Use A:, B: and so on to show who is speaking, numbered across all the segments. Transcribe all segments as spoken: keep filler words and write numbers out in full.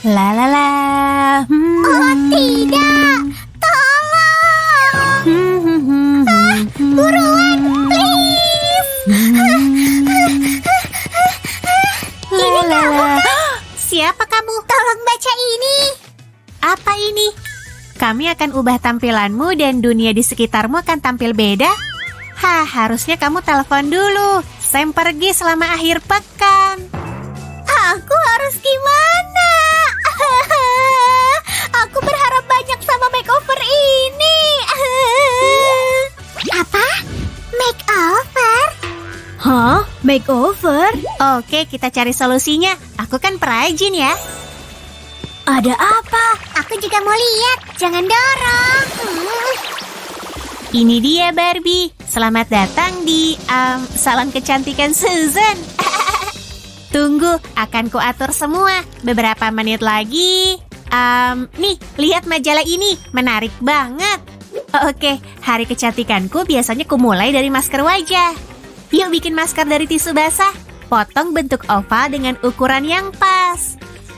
A: La la la. Hmm.
B: Oh tidak, tolong.
A: Hmm, hmm, hmm,
B: Ah, buruan, please. Ini kamu kan?
A: Siapa kamu?
B: Tolong baca ini.
A: Apa ini? Kami akan ubah tampilanmu dan dunia di sekitarmu akan tampil beda. Hah, harusnya kamu telepon dulu. Sam pergi selama akhir pekan.
B: Aku harus gimana? Aku berharap banyak sama makeover ini. Apa? Makeover?
A: Hah? Makeover? Oke, kita cari solusinya. Aku kan perajin ya. Ada apa?
B: Aku juga mau lihat. Jangan dorong. Hmm.
A: Ini dia Barbie. Selamat datang di um, salon kecantikan Susan. Tunggu, akan kuatur semua. Beberapa menit lagi. Um, nih, lihat majalah ini. Menarik banget. Oke, hari kecantikanku biasanya kumulai dari masker wajah. Yuk bikin masker dari tisu basah. Potong bentuk oval dengan ukuran yang pas.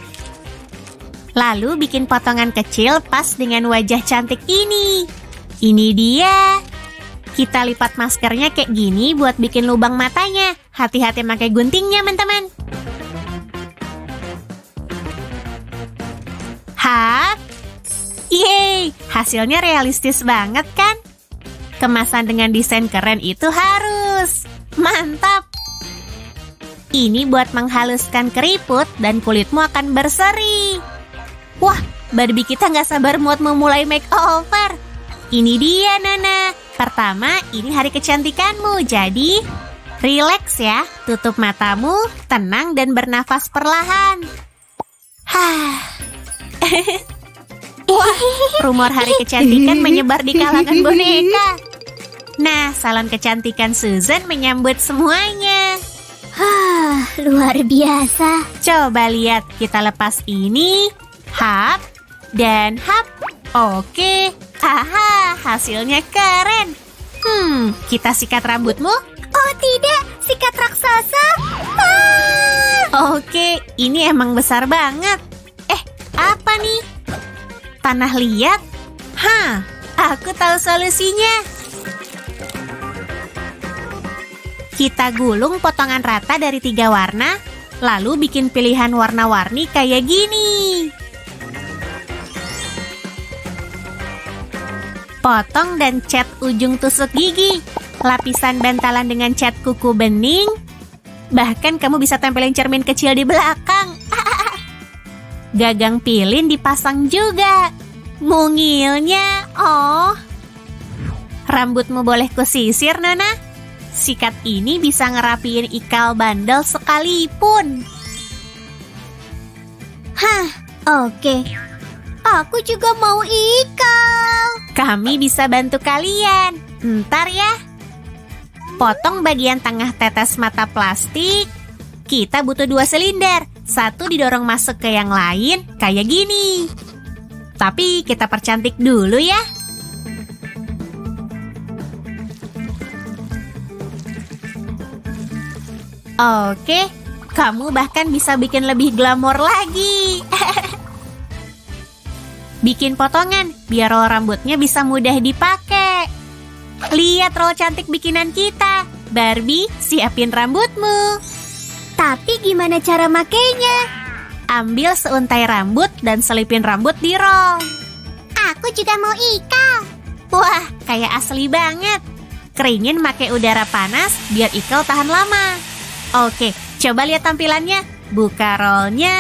A: Lalu bikin potongan kecil pas dengan wajah cantik ini. Ini dia. Kita lipat maskernya kayak gini buat bikin lubang matanya. Hati-hati pakai guntingnya, teman-teman. Hap. Yeay, hasilnya realistis banget kan? Kemasan dengan desain keren itu harus. Mantap. Ini buat menghaluskan keriput dan kulitmu akan berseri. Wah, Barbie kita nggak sabar buat memulai makeover. Ini dia, Nana. Pertama, ini hari kecantikanmu. Jadi, relax ya. Tutup matamu, tenang dan bernafas perlahan. Hah. Wah, rumor hari kecantikan menyebar di kalangan boneka. Nah, salon kecantikan Susan menyambut semuanya.
B: Hah, luar biasa.
A: Coba lihat, kita lepas ini. Hap, dan hap. Oke, haha, hasilnya keren. Hmm, kita sikat rambutmu?
B: Oh tidak, sikat raksasa. Ah!
A: Oke, ini emang besar banget. Eh, apa nih? Tanah liat? Hah, aku tahu solusinya. Kita gulung potongan rata dari tiga warna, lalu bikin pilihan warna-warni kayak gini. Potong dan cat ujung tusuk gigi. Lapisan bantalan dengan cat kuku bening. Bahkan kamu bisa tempelin cermin kecil di belakang. Gagang pilin dipasang juga. Mungilnya, oh. Rambutmu boleh kusisir, Nana. Sikat ini bisa ngerapiin ikal bandel sekalipun.
B: Hah, oke. Aku juga mau ikal.
A: Kami bisa bantu kalian. Ntar ya. Potong bagian tengah tetes mata plastik. Kita butuh dua silinder. Satu didorong masuk ke yang lain, kayak gini. Tapi kita percantik dulu ya. Oke, kamu bahkan bisa bikin lebih glamor lagi. Bikin potongan, biar roll rambutnya bisa mudah dipakai. Lihat roll cantik bikinan kita. Barbie, siapin rambutmu.
B: Tapi gimana cara makainya?
A: Ambil seuntai rambut dan selipin rambut di roll.
B: Aku juga mau ikal.
A: Wah, kayak asli banget. Keringin pakai udara panas biar ikal tahan lama. Oke, coba lihat tampilannya. Buka rollnya.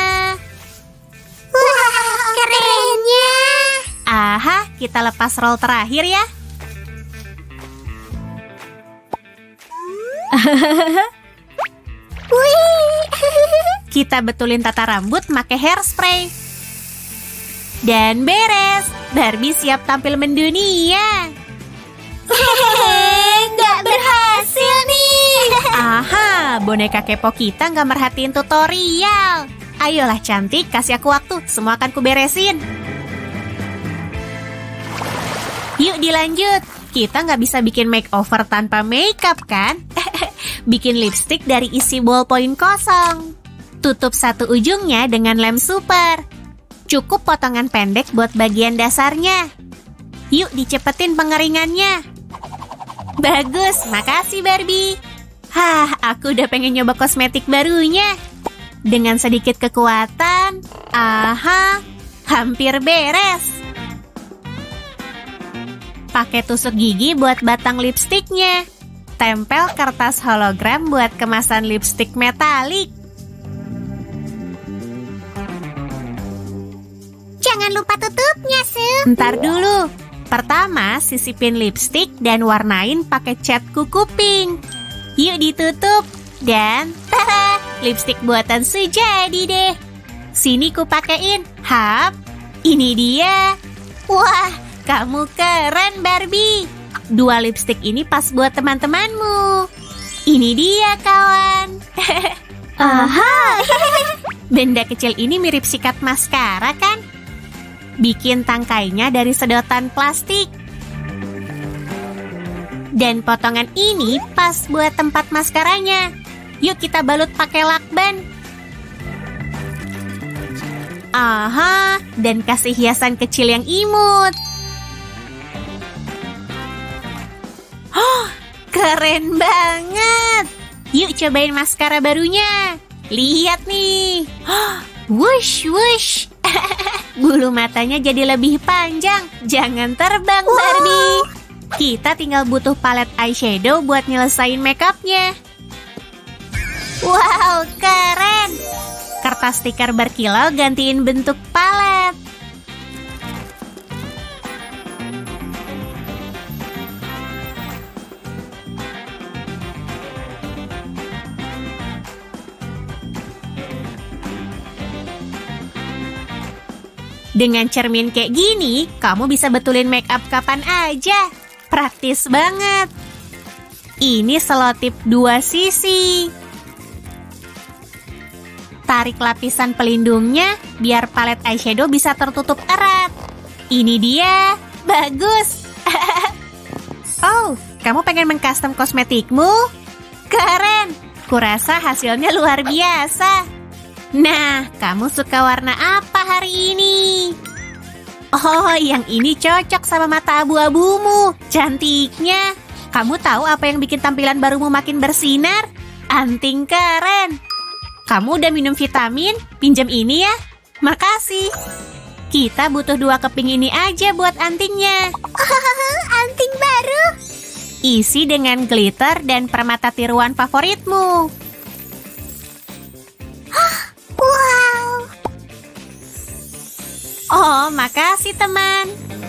B: Wah, kerennya.
A: Aha, kita lepas roll terakhir ya.
B: Wih.
A: Kita betulin tata rambut pakai hairspray. Dan beres. Barbie siap tampil mendunia.
B: Hehehe, nggak berhasil nih.
A: Aha, boneka kepo kita nggak merhatiin tutorial. Ayolah cantik, kasih aku waktu. Semua akan kuberesin. Yuk dilanjut. Kita nggak bisa bikin makeover tanpa makeup kan? Bikin lipstick dari isi ballpoint kosong. Tutup satu ujungnya dengan lem super. Cukup potongan pendek buat bagian dasarnya. Yuk dicepetin pengeringannya. Bagus, makasih Barbie. Hah, aku udah pengen nyoba kosmetik barunya. Dengan sedikit kekuatan, aha, hampir beres. Pakai tusuk gigi buat batang lipstiknya. Tempel kertas hologram buat kemasan lipstik metalik.
B: Jangan lupa tutupnya, Su.
A: Ntar dulu. Pertama, sisipin lipstik dan warnain pakai cat kuku pink. Yuk ditutup. Dan, tada, lipstik buatan Su jadi deh. Sini ku pakein. Hap, ini dia. Wah, kamu keren Barbie. Dua lipstik ini pas buat teman-temanmu. Ini dia kawan. Aha. Benda kecil ini mirip sikat maskara kan? Bikin tangkainya dari sedotan plastik. Dan potongan ini pas buat tempat maskaranya. Yuk kita balut pakai lakban. Aha, dan kasih hiasan kecil yang imut. Oh, keren banget. Yuk cobain maskara barunya. Lihat nih. Oh, wush, wush. Bulu matanya jadi lebih panjang. Jangan terbang, wow. Barbie. Kita tinggal butuh palet eyeshadow buat nyelesain makeupnya. Wow, keren. Kertas stiker berkilau gantiin bentuk palet. Dengan cermin kayak gini, kamu bisa betulin make up kapan aja. Praktis banget. Ini selotip dua sisi. Tarik lapisan pelindungnya biar palet eyeshadow bisa tertutup erat. Ini dia. Bagus. Oh, kamu pengen mengcustom kosmetikmu? Keren. Kurasa hasilnya luar biasa. Nah, kamu suka warna apa hari ini? Oh, yang ini cocok sama mata abu-abumu. Cantiknya. Kamu tahu apa yang bikin tampilan barumu makin bersinar? Anting keren. Kamu udah minum vitamin? Pinjam ini ya. Makasih. Kita butuh dua keping ini aja buat antingnya.
B: Oh, anting baru.
A: Isi dengan glitter dan permata tiruan favoritmu.
B: Wow.
A: Oh, makasih teman.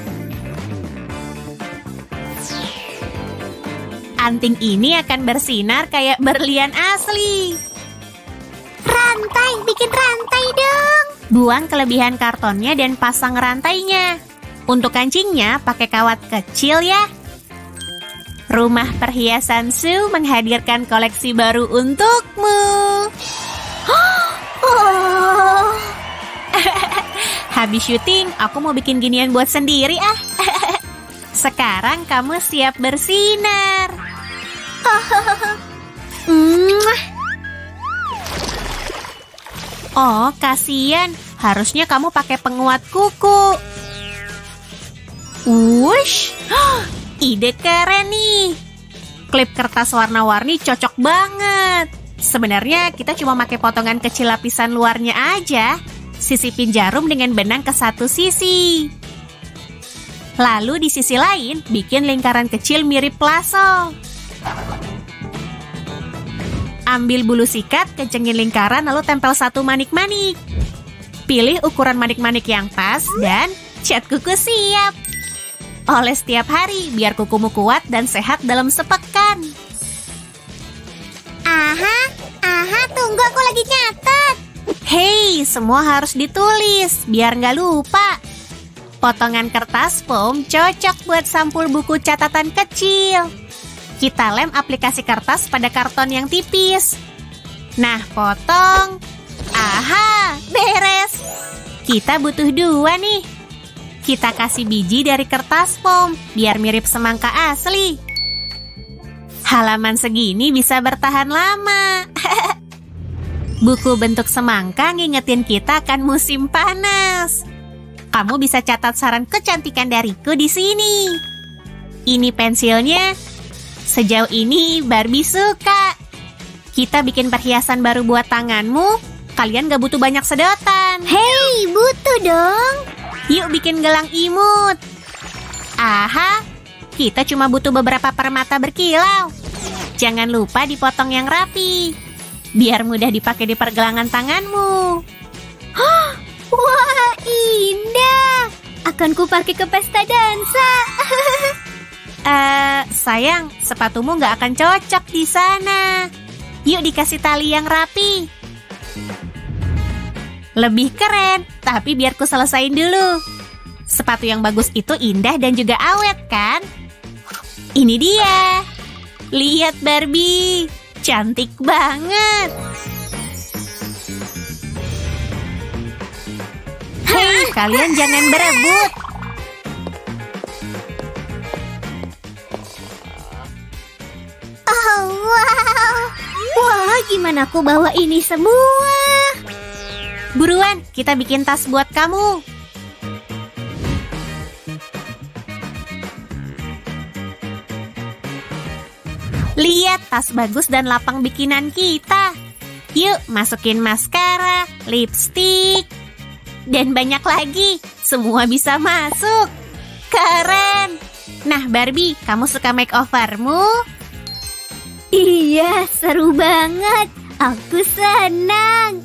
A: Anting ini akan bersinar kayak berlian asli.
B: Rantai, bikin rantai dong.
A: Buang kelebihan kartonnya dan pasang rantainya. Untuk kancingnya pakai kawat kecil ya. Rumah perhiasan Su menghadirkan koleksi baru untukmu.
B: Oh.
A: Habis syuting, aku mau bikin ginian buat sendiri ah. Sekarang kamu siap bersinar. Oh, kasihan. Harusnya kamu pakai penguat kuku. Wush, ide keren nih. Klip kertas warna-warni cocok banget. Sebenarnya kita cuma pakai potongan kecil lapisan luarnya aja. Sisipin jarum dengan benang ke satu sisi. Lalu di sisi lain, bikin lingkaran kecil mirip plasol. Ambil bulu sikat, kencengin lingkaran, lalu tempel satu manik-manik. Pilih ukuran manik-manik yang pas dan cat kuku siap. Oles setiap hari biar kukumu kuat dan sehat dalam sepekan.
B: Aha, aha, tunggu aku lagi nyatet.
A: Hei, semua harus ditulis biar nggak lupa. Potongan kertas foam cocok buat sampul buku catatan kecil. Kita lem aplikasi kertas pada karton yang tipis. Nah, potong. Aha, beres. Kita butuh dua nih. Kita kasih biji dari kertas foam biar mirip semangka asli. Halaman segini bisa bertahan lama. Buku bentuk semangka ngingetin kita akan musim panas. Kamu bisa catat saran kecantikan dariku di sini. Ini pensilnya. Sejauh ini Barbie suka. Kita bikin perhiasan baru buat tanganmu. Kalian gak butuh banyak sedotan.
B: Hei, butuh dong.
A: Yuk bikin gelang imut. Aha, kita cuma butuh beberapa permata berkilau. Jangan lupa dipotong yang rapi, biar mudah dipakai di pergelangan tanganmu.
B: Wah, indah. Akan ku pakai ke pesta dansa.
A: Eh, sayang, sepatumu nggak akan cocok di sana. Yuk dikasih tali yang rapi. Lebih keren, tapi biar ku selesain dulu. Sepatu yang bagus itu indah dan juga awet, kan? Ini dia. Lihat Barbie, cantik banget. Hei, kalian jangan berebut.
B: Oh, wow. Wah, gimana aku bawa ini semua?
A: Buruan, kita bikin tas buat kamu. Lihat tas bagus dan lapang bikinan kita. Yuk, masukin maskara, lipstik, dan banyak lagi. Semua bisa masuk. Keren. Nah, Barbie, kamu suka makeovermu?
B: Iya, seru banget. Aku senang.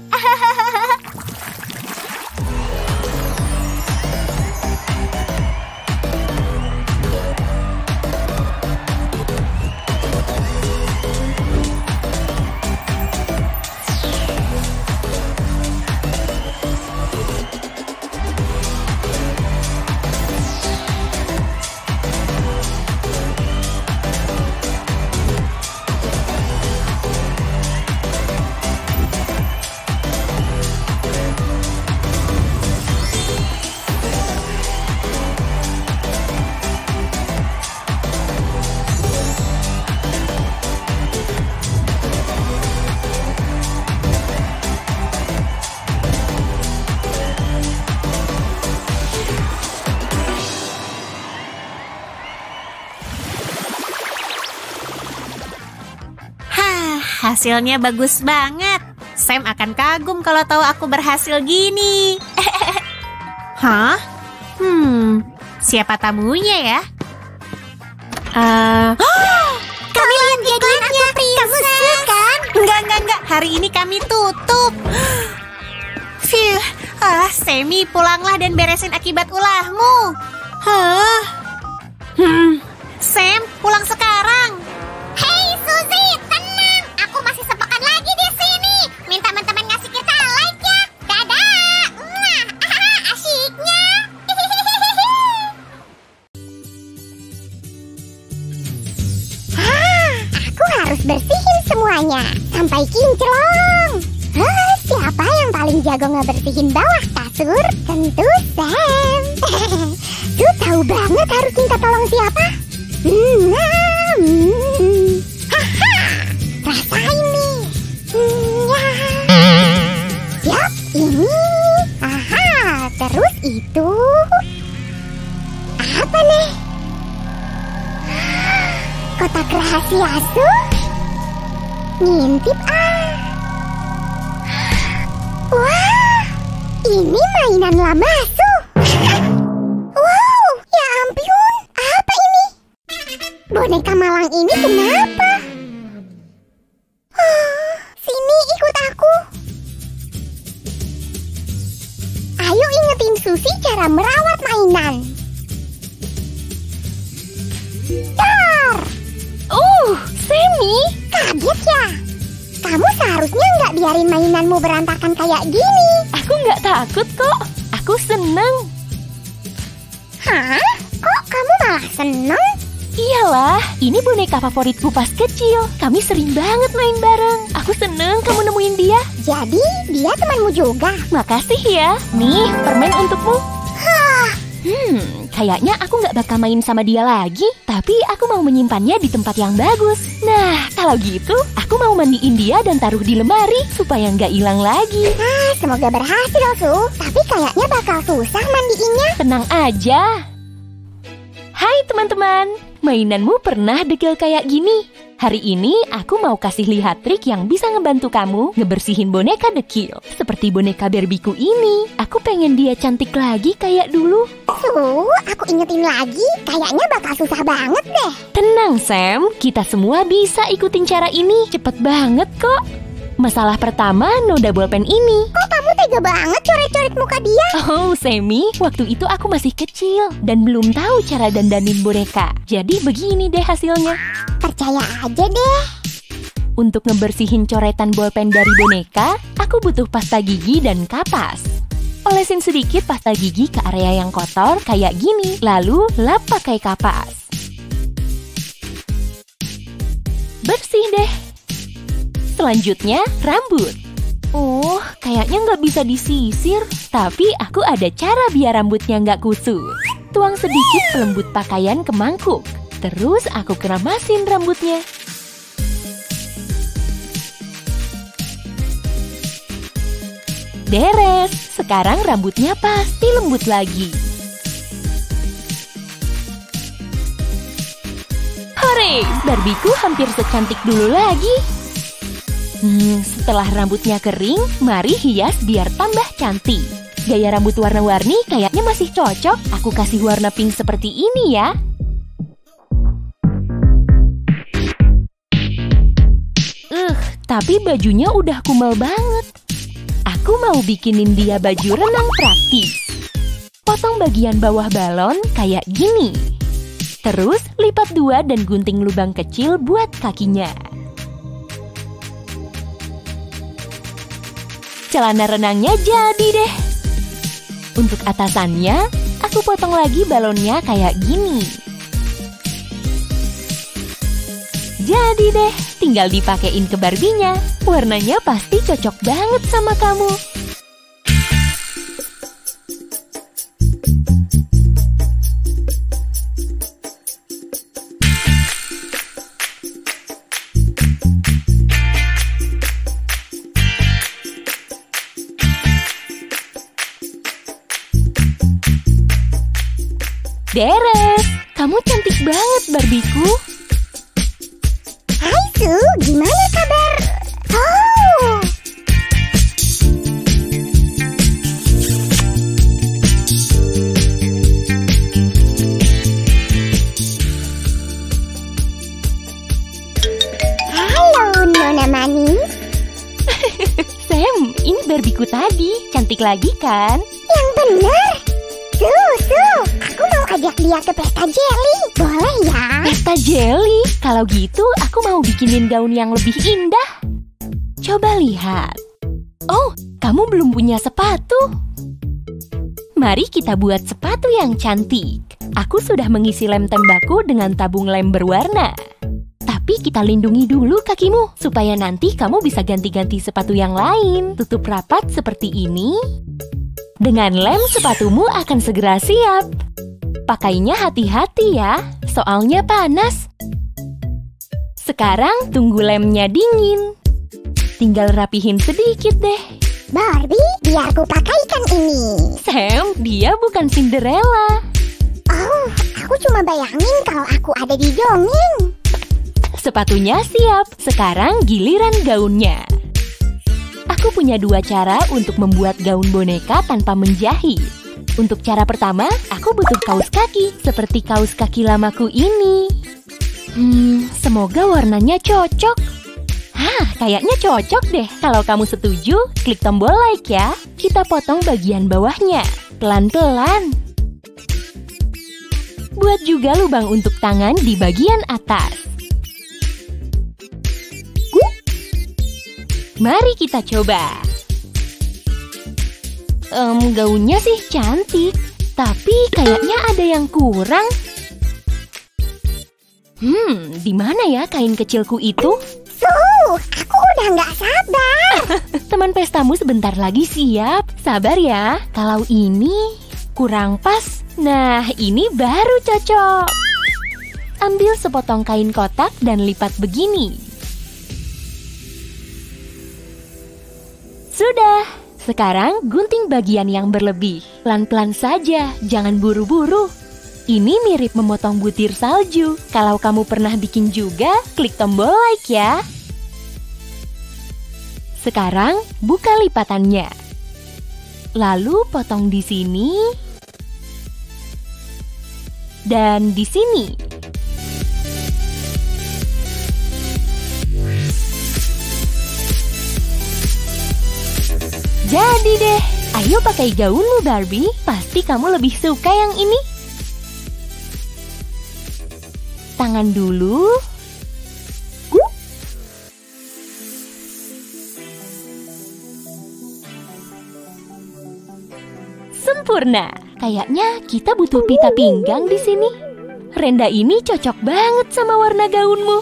A: Hasilnya bagus banget. Sam akan kagum kalau tahu aku berhasil gini. Hah? Hmm, siapa tamunya ya? Uh,
B: Kami lihat iklannya. Kamu suka?
A: Enggak, enggak, enggak. Hari ini kami tutup. Phew, ah, Sammy, pulanglah dan beresin akibat ulahmu. Hah? Hmm, Sam, pulang sekarang.
B: Hei, Suzy, tenang. Aku masih sepekan lagi di sini. Minta teman-teman ngasih kita like ya. Dadah. Mwah, ah, asyiknya. Ah, aku harus bersihin semuanya sampai kinclong. Hah, siapa yang paling jago ngebersihin bawah kasur? Tentu Sam. Su tahu banget harus minta tolong siapa. Hmm, nah, hmm. Haha, rasain nih. Hmm, ya. Yap, ini. Aha, terus itu. Apa nih? Kotak rahasia Su. Ngintip ah. Wah, ini mainan lama Su. Wow, ya ampun, apa ini? Boneka malang ini kenapa? Oh, sini ikut aku. Ayo ingetin Suzy cara merawat mainan. Dar!
A: Uh, Sammy.
B: Kaget ya? Kamu seharusnya nggak biarin mainanmu berantakan kayak gini.
A: Aku nggak takut kok. Aku seneng.
B: Hah? Kok kamu malah seneng?
A: Iyalah, ini boneka favoritku pas kecil. Kami sering banget main bareng. Aku seneng kamu nemuin dia.
B: Jadi dia temanmu juga?
A: Makasih ya. Nih, permen untukmu.
B: Hah,
C: Hmm, kayaknya aku nggak bakal main sama dia lagi. Tapi aku mau menyimpannya di tempat yang bagus. Nah, kalau gitu, aku mau mandiin dia dan taruh di lemari supaya nggak hilang lagi.
B: Ah, semoga berhasil, Su. Tapi kayaknya bakal susah mandiinnya.
C: Tenang aja. Hai teman-teman, mainanmu pernah degil kayak gini? Hari ini aku mau kasih lihat trik yang bisa ngebantu kamu ngebersihin boneka dekil. Seperti boneka Barbieku ini. Aku pengen dia cantik lagi kayak dulu.
B: Su, aku ingetin lagi, kayaknya bakal susah banget deh.
C: Tenang Sam, kita semua bisa ikutin cara ini. Cepet banget kok. Masalah pertama, noda bolpen ini.
B: Kok kamu tega banget coret-coret muka dia?
C: Oh, Semi, waktu itu aku masih kecil dan belum tahu cara dandanin boneka. Jadi begini deh hasilnya.
B: Percaya aja deh.
C: Untuk ngebersihin coretan bolpen dari boneka, aku butuh pasta gigi dan kapas. Olesin sedikit pasta gigi ke area yang kotor kayak gini, lalu lap pakai kapas. Bersih deh. Selanjutnya, rambut. Oh, kayaknya nggak bisa disisir. Tapi aku ada cara biar rambutnya nggak kusut. Tuang sedikit pelembut pakaian ke mangkuk. Terus aku keramasin rambutnya. Beres. Sekarang rambutnya pasti lembut lagi. Hore! Barbieku hampir secantik dulu lagi. Hmm, setelah rambutnya kering, mari hias biar tambah cantik. Gaya rambut warna-warni kayaknya masih cocok. Aku kasih warna pink seperti ini ya. Uh, tapi bajunya udah kumal banget. Aku mau bikinin dia baju renang praktis. Potong bagian bawah balon kayak gini. Terus lipat dua dan gunting lubang kecil buat kakinya. Celana renangnya jadi deh. Untuk atasannya, aku potong lagi balonnya kayak gini. Jadi deh, tinggal dipakein ke Barbie-nya. Warnanya pasti cocok banget sama kamu. Beres! Kamu cantik banget, Barbieku.
B: Hai Su, gimana kabar? Oh! Halo, Nona manis.
C: Sam, ini Barbieku tadi. Cantik lagi kan?
B: Yang benar. Su, Su, aku mau ajak dia ke pesta jelly. Boleh ya?
C: Pesta jelly? Kalau gitu, aku mau bikinin gaun yang lebih indah. Coba lihat. Oh, kamu belum punya sepatu. Mari kita buat sepatu yang cantik. Aku sudah mengisi lem tembakku dengan tabung lem berwarna. Tapi kita lindungi dulu kakimu, supaya nanti kamu bisa ganti-ganti sepatu yang lain. Tutup rapat seperti ini. Dengan lem, sepatumu akan segera siap. Pakainya hati-hati ya, soalnya panas. Sekarang tunggu lemnya dingin. Tinggal rapihin sedikit deh.
B: Barbie, biar ku pakaikan ini.
C: Sam, dia bukan Cinderella.
B: Oh, aku cuma bayangin kalau aku ada di dongeng.
C: Sepatunya siap, sekarang giliran gaunnya. Aku punya dua cara untuk membuat gaun boneka tanpa menjahit. Untuk cara pertama, aku butuh kaos kaki, seperti kaos kaki lamaku ini. Hmm, semoga warnanya cocok. Hah, kayaknya cocok deh. Kalau kamu setuju, klik tombol like ya. Kita potong bagian bawahnya, pelan-pelan. Buat juga lubang untuk tangan di bagian atas. Mari kita coba. Um, gaunnya sih cantik, tapi kayaknya ada yang kurang. Hmm, di mana ya kain kecilku itu?
B: Su, aku udah nggak sabar.
C: Teman pestamu sebentar lagi siap. Sabar ya, kalau ini kurang pas. Nah, ini baru cocok. Ambil sepotong kain kotak dan lipat begini. Sudah. Sekarang gunting bagian yang berlebih. Pelan-pelan saja, jangan buru-buru. Ini mirip memotong butir salju. Kalau kamu pernah bikin juga, klik tombol like ya. Sekarang buka lipatannya. Lalu potong di sini dan di sini. Jadi deh, ayo pakai gaunmu Barbie. Pasti kamu lebih suka yang ini. Tangan dulu. Sempurna. Kayaknya kita butuh pita pinggang di sini. Renda ini cocok banget sama warna gaunmu.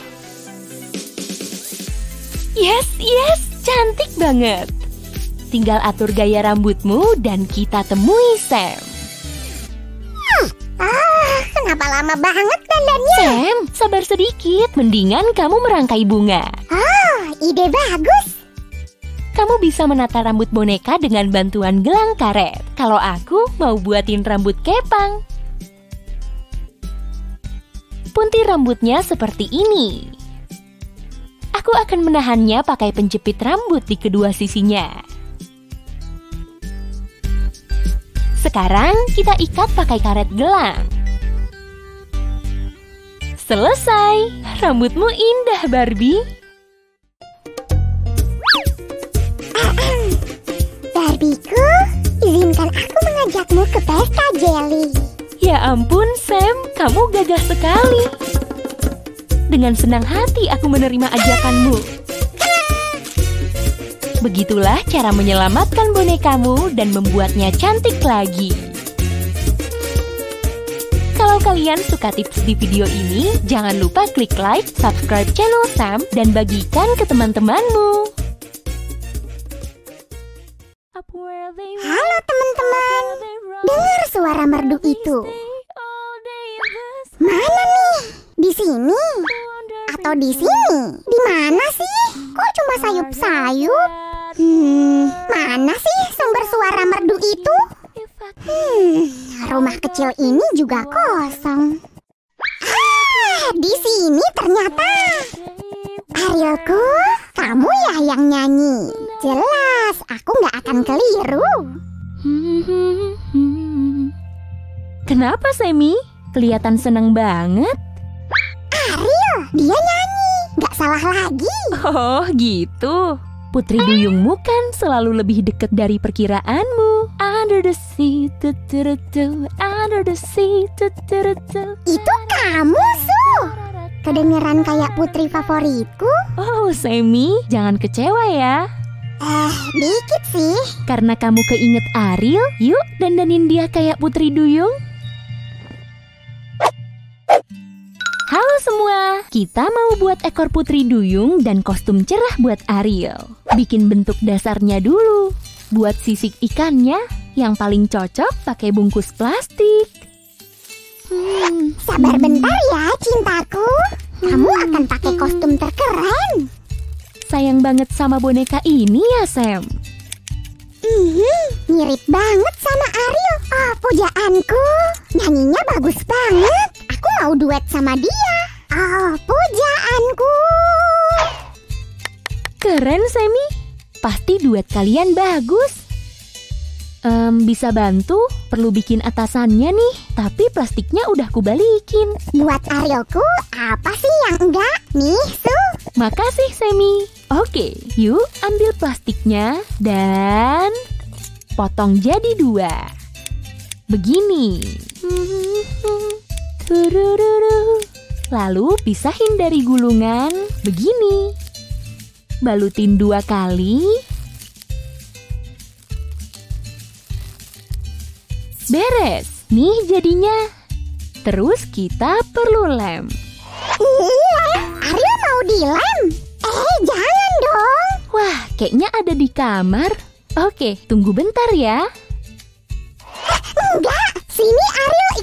C: Yes, yes, cantik banget. Tinggal atur gaya rambutmu dan kita temui Sam.
B: Ah, kenapa lama banget dandannya?
C: Sam, sabar sedikit. Mendingan kamu merangkai bunga.
B: Oh, ide bagus.
C: Kamu bisa menata rambut boneka dengan bantuan gelang karet. Kalau aku mau buatin rambut kepang. Puntir rambutnya seperti ini. Aku akan menahannya pakai penjepit rambut di kedua sisinya. Sekarang kita ikat pakai karet gelang. Selesai. Rambutmu indah, Barbie.
B: Barbieku, izinkan aku mengajakmu ke pesta Jelly.
C: Ya ampun, Sam, kamu gagah sekali. Dengan senang hati aku menerima ajakanmu. Begitulah cara menyelamatkan bonekamu dan membuatnya cantik lagi. Kalau kalian suka tips di video ini, jangan lupa klik like, subscribe channel Sam, dan bagikan ke teman-temanmu.
B: Halo teman-teman, dengar suara merdu itu. Mana nih? Di sini? Atau di sini? Di mana sih? Kok cuma sayup-sayup? Hmm, mana sih sumber suara merdu itu? Hmm, rumah kecil ini juga kosong. Ah, di sini ternyata. Arielku, kamu ya yang nyanyi. Jelas, aku nggak akan keliru.
C: Kenapa, Sammy? Kelihatan senang banget.
B: Ariel, dia nyanyi. Nggak salah lagi.
C: Oh, gitu. Putri duyungmu kan selalu lebih dekat dari perkiraanmu. Under the sea, tu, tu, tu, tu, under the sea, tu, tu, tu, tu.
B: Itu kamu, Su. Kedengeran kayak putri favoritku.
C: Oh, Sammy, jangan kecewa ya.
B: Eh, dikit sih.
C: Karena kamu keinget Ariel, yuk dandanin dia kayak putri duyung. Halo semua, kita mau buat ekor putri duyung dan kostum cerah buat Ariel. Bikin bentuk dasarnya dulu. Buat sisik ikannya, yang paling cocok pakai bungkus plastik.
B: Hmm, sabar bentar ya cintaku. Kamu akan pakai kostum terkeren.
C: Sayang banget sama boneka ini ya, Sam.
B: Hmm, mirip banget sama Ariel. Oh, pujaanku. Nyanyinya bagus banget. Aku mau duet sama dia. Oh, pujaanku.
C: Keren, Sammy. Pasti duet kalian bagus. Um, bisa bantu? Perlu bikin atasannya nih. Tapi plastiknya udah kubalikin.
B: Buat Arielku, apa sih yang enggak? Nih, Su.
C: Makasih, Sammy. Oke, yuk ambil plastiknya dan potong jadi dua. Begini. Lalu pisahin dari gulungan. Begini. Balutin dua kali. Beres. Nih jadinya. Terus kita perlu lem.
B: Iya, Ariel mau dilem. Eh, jangan dong.
C: Wah, kayaknya ada di kamar. Oke, tunggu bentar ya.
B: Enggak, sini Ariel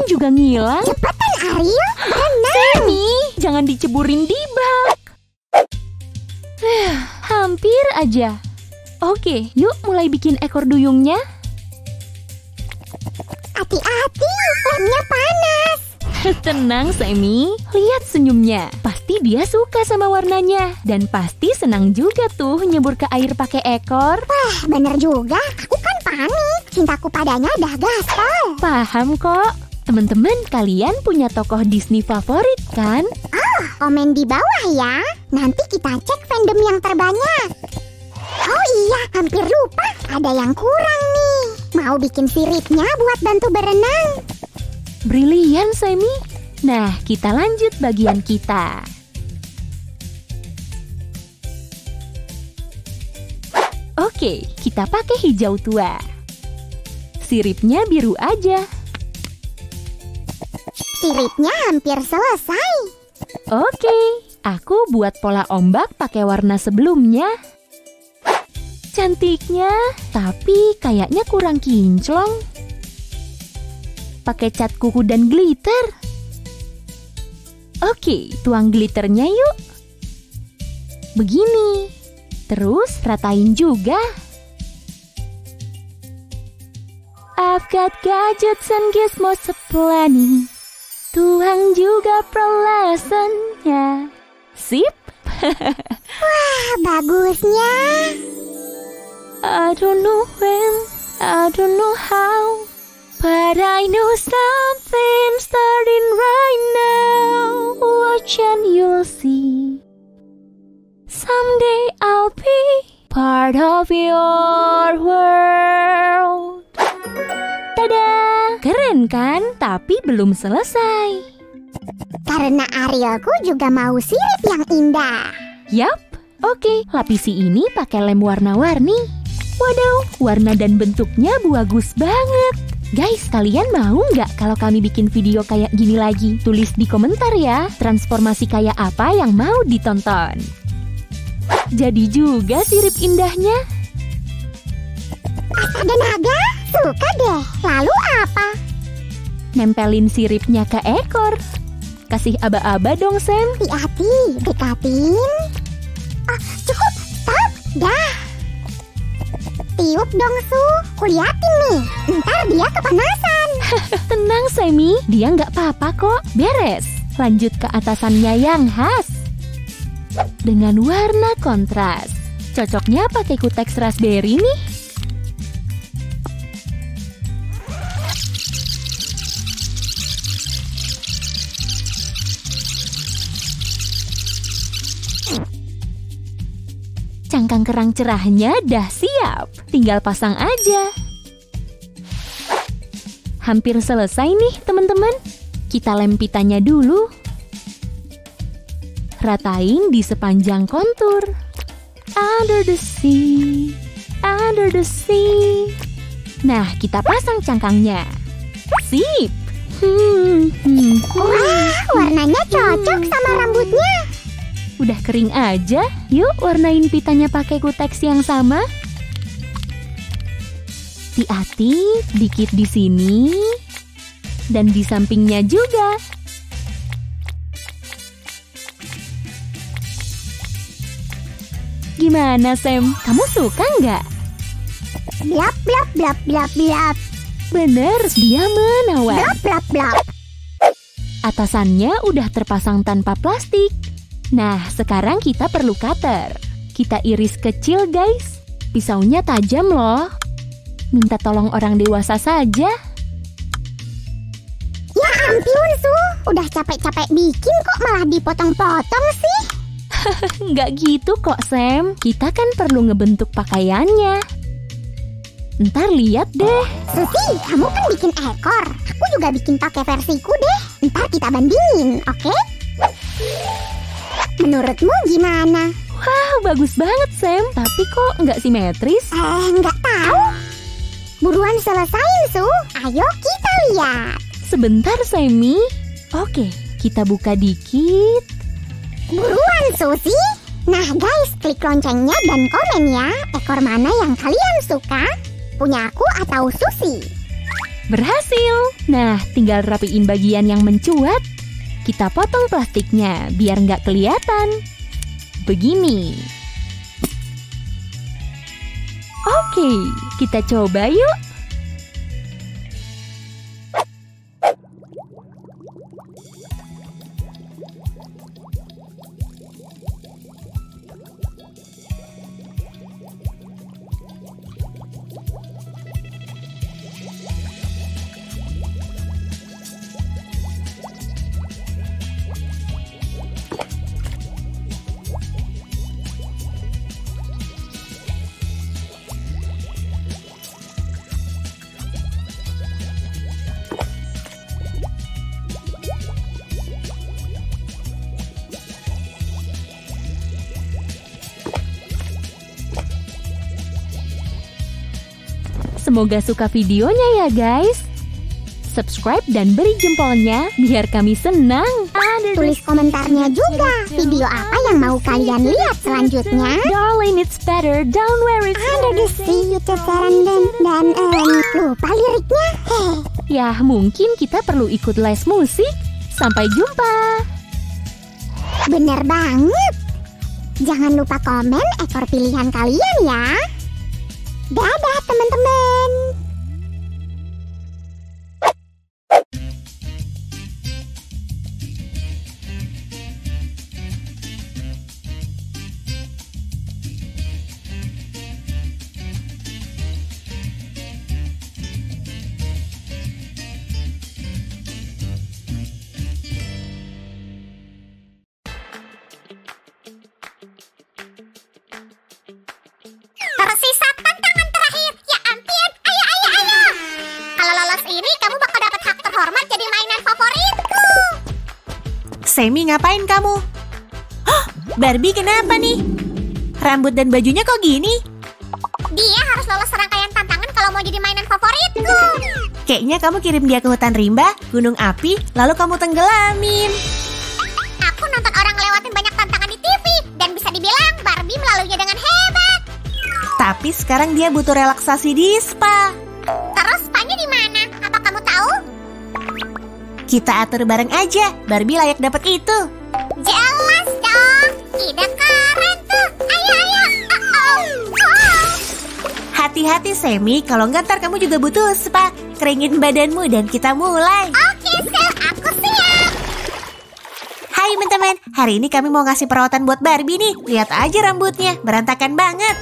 C: juga ngilang.
B: Cepetan Ariel, berenang.
C: Sammy, jangan diceburin di bak. Hampir aja. Oke, yuk mulai bikin ekor duyungnya.
B: Hati-hati, lemnya panas.
C: Tenang, Sammy. Lihat senyumnya. Pasti dia suka sama warnanya. Dan pasti senang juga tuh nyebur ke air pakai ekor.
B: Wah, bener juga. Aku kan panik. Cintaku padanya dah gaspol.
C: Paham kok. Teman-teman, kalian punya tokoh Disney favorit kan?
B: Oh, komen di bawah ya. Nanti kita cek fandom yang terbanyak. Oh iya, hampir lupa. Ada yang kurang nih. Mau bikin siripnya buat bantu berenang.
C: Brilian, Sammy. Nah, kita lanjut bagian kita. Oke, kita pakai hijau tua. Siripnya biru aja.
B: Siripnya hampir selesai.
C: Oke, aku buat pola ombak pakai warna sebelumnya. Cantiknya, tapi kayaknya kurang kinclong. Pakai cat kuku dan glitter. Oke, tuang glitternya yuk. Begini. Terus ratain juga. I've got gadgets and gizmos aplenty. Tuang juga peralasannya. Sip.
B: Wah, bagusnya.
C: I don't know when, I don't know how, but I know something starting right now. Watch and you'll see. Someday I'll be part of your world. Tada! Keren kan? Tapi belum selesai.
B: Karena Arielku juga mau sirip yang indah.
C: Yap, oke. Lapisi ini pakai lem warna-warni. Waduh, warna dan bentuknya bagus banget. Guys, kalian mau nggak kalau kami bikin video kayak gini lagi? Tulis di komentar ya, transformasi kayak apa yang mau ditonton. Jadi juga sirip indahnya.
B: Astaga naga, suka deh. Lalu apa?
C: Nempelin siripnya ke ekor. Kasih aba-aba dong, Sam.
B: Hati-hati, dekatin. Oh, cukup, stop, dah. Tiup dong, Su. Kuliatin nih, ntar dia kepanasan.
C: Tenang, Sammy. Dia nggak apa-apa kok. Beres. Lanjut ke atasannya yang khas. Dengan warna kontras. Cocoknya pakai kuteks raspberry nih. Cangkang kerang cerahnya dah siap. Tinggal pasang aja. Hampir selesai nih, teman-teman. Kita lem pitanya dulu. Ratain di sepanjang kontur. Under the sea, under the sea. Nah, kita pasang cangkangnya. Sip. Hmm, hmm,
B: Wah, warnanya cocok sama rambutnya.
C: Udah kering aja. Yuk warnain pitanya pakai kuteks yang sama. Hati-hati, dikit di sini dan di sampingnya juga. Gimana, Sam? Kamu suka nggak?
B: Blap blap blap blap blap.
C: Bener, dia menawan.
B: Blap blap blap.
C: Atasannya udah terpasang tanpa plastik. Nah, sekarang kita perlu cutter. Kita iris kecil, guys. Pisaunya tajam loh. Minta tolong orang dewasa saja.
B: Ya ampun, Su. Udah capek-capek bikin kok malah dipotong-potong sih.
C: Nggak gitu kok, Sam. Kita kan perlu ngebentuk pakaiannya. Ntar lihat deh.
B: Susi, kamu kan bikin ekor. Aku juga bikin pakai versiku deh. Ntar kita bandingin, oke? Menurutmu gimana?
C: Wah, bagus banget, Sam. Tapi kok nggak simetris?
B: Eh, nggak tahu. Buruan selesain, Su. Ayo kita lihat.
C: Sebentar, Sammy. Oke, kita buka dikit.
B: Buruan, Susi. Nah, guys, klik loncengnya dan komen ya. Ekor mana yang kalian suka? Punya aku atau Susi?
C: Berhasil! Nah, tinggal rapiin bagian yang mencuat. Kita potong plastiknya biar nggak kelihatan. Begini. Oke, kita coba yuk. Semoga suka videonya ya guys. Subscribe dan beri jempolnya biar kami senang.
B: Tulis komentarnya juga. Video apa yang mau kalian lihat selanjutnya?
C: Darling, it's better. Don't worry.
B: Ada di si YouTube Random. Dan um, lupa liriknya. Heh.
C: Ya, mungkin kita perlu ikut les musik. Sampai jumpa.
B: Bener banget. Jangan lupa komen ekor pilihan kalian ya. Dadah teman-teman.
A: Tersisa tantangan terakhir. Ya ampun, ayo, ayo, ayo. Kalau lolos ini, kamu bakal dapat hak terhormat jadi mainan favoritku. Semi, ngapain kamu? Hah, Barbie kenapa nih? Rambut dan bajunya kok gini? Dia harus lolos serangkaian tantangan kalau mau jadi mainan favoritku. Kayaknya kamu kirim dia ke hutan rimba, gunung api, lalu kamu tenggelamin. Aku nonton orang lewatin banyak tantangan di T V, dan bisa dibilang Barbie melaluinya dengan hebat. Tapi sekarang dia butuh relaksasi di spa. Terus spanya di mana? Apa kamu tahu? Kita atur bareng aja. Barbie layak dapat itu. Jelas dong. Ide keren tuh. Ayo, ayo. Oh, oh. Hati-hati Semi, kalau nggak ntar kamu juga butuh spa. Keringin badanmu dan kita mulai. Oke, Sel, aku siap. Hai teman-teman, hari ini kami mau ngasih perawatan buat Barbie nih. Lihat aja rambutnya, berantakan banget.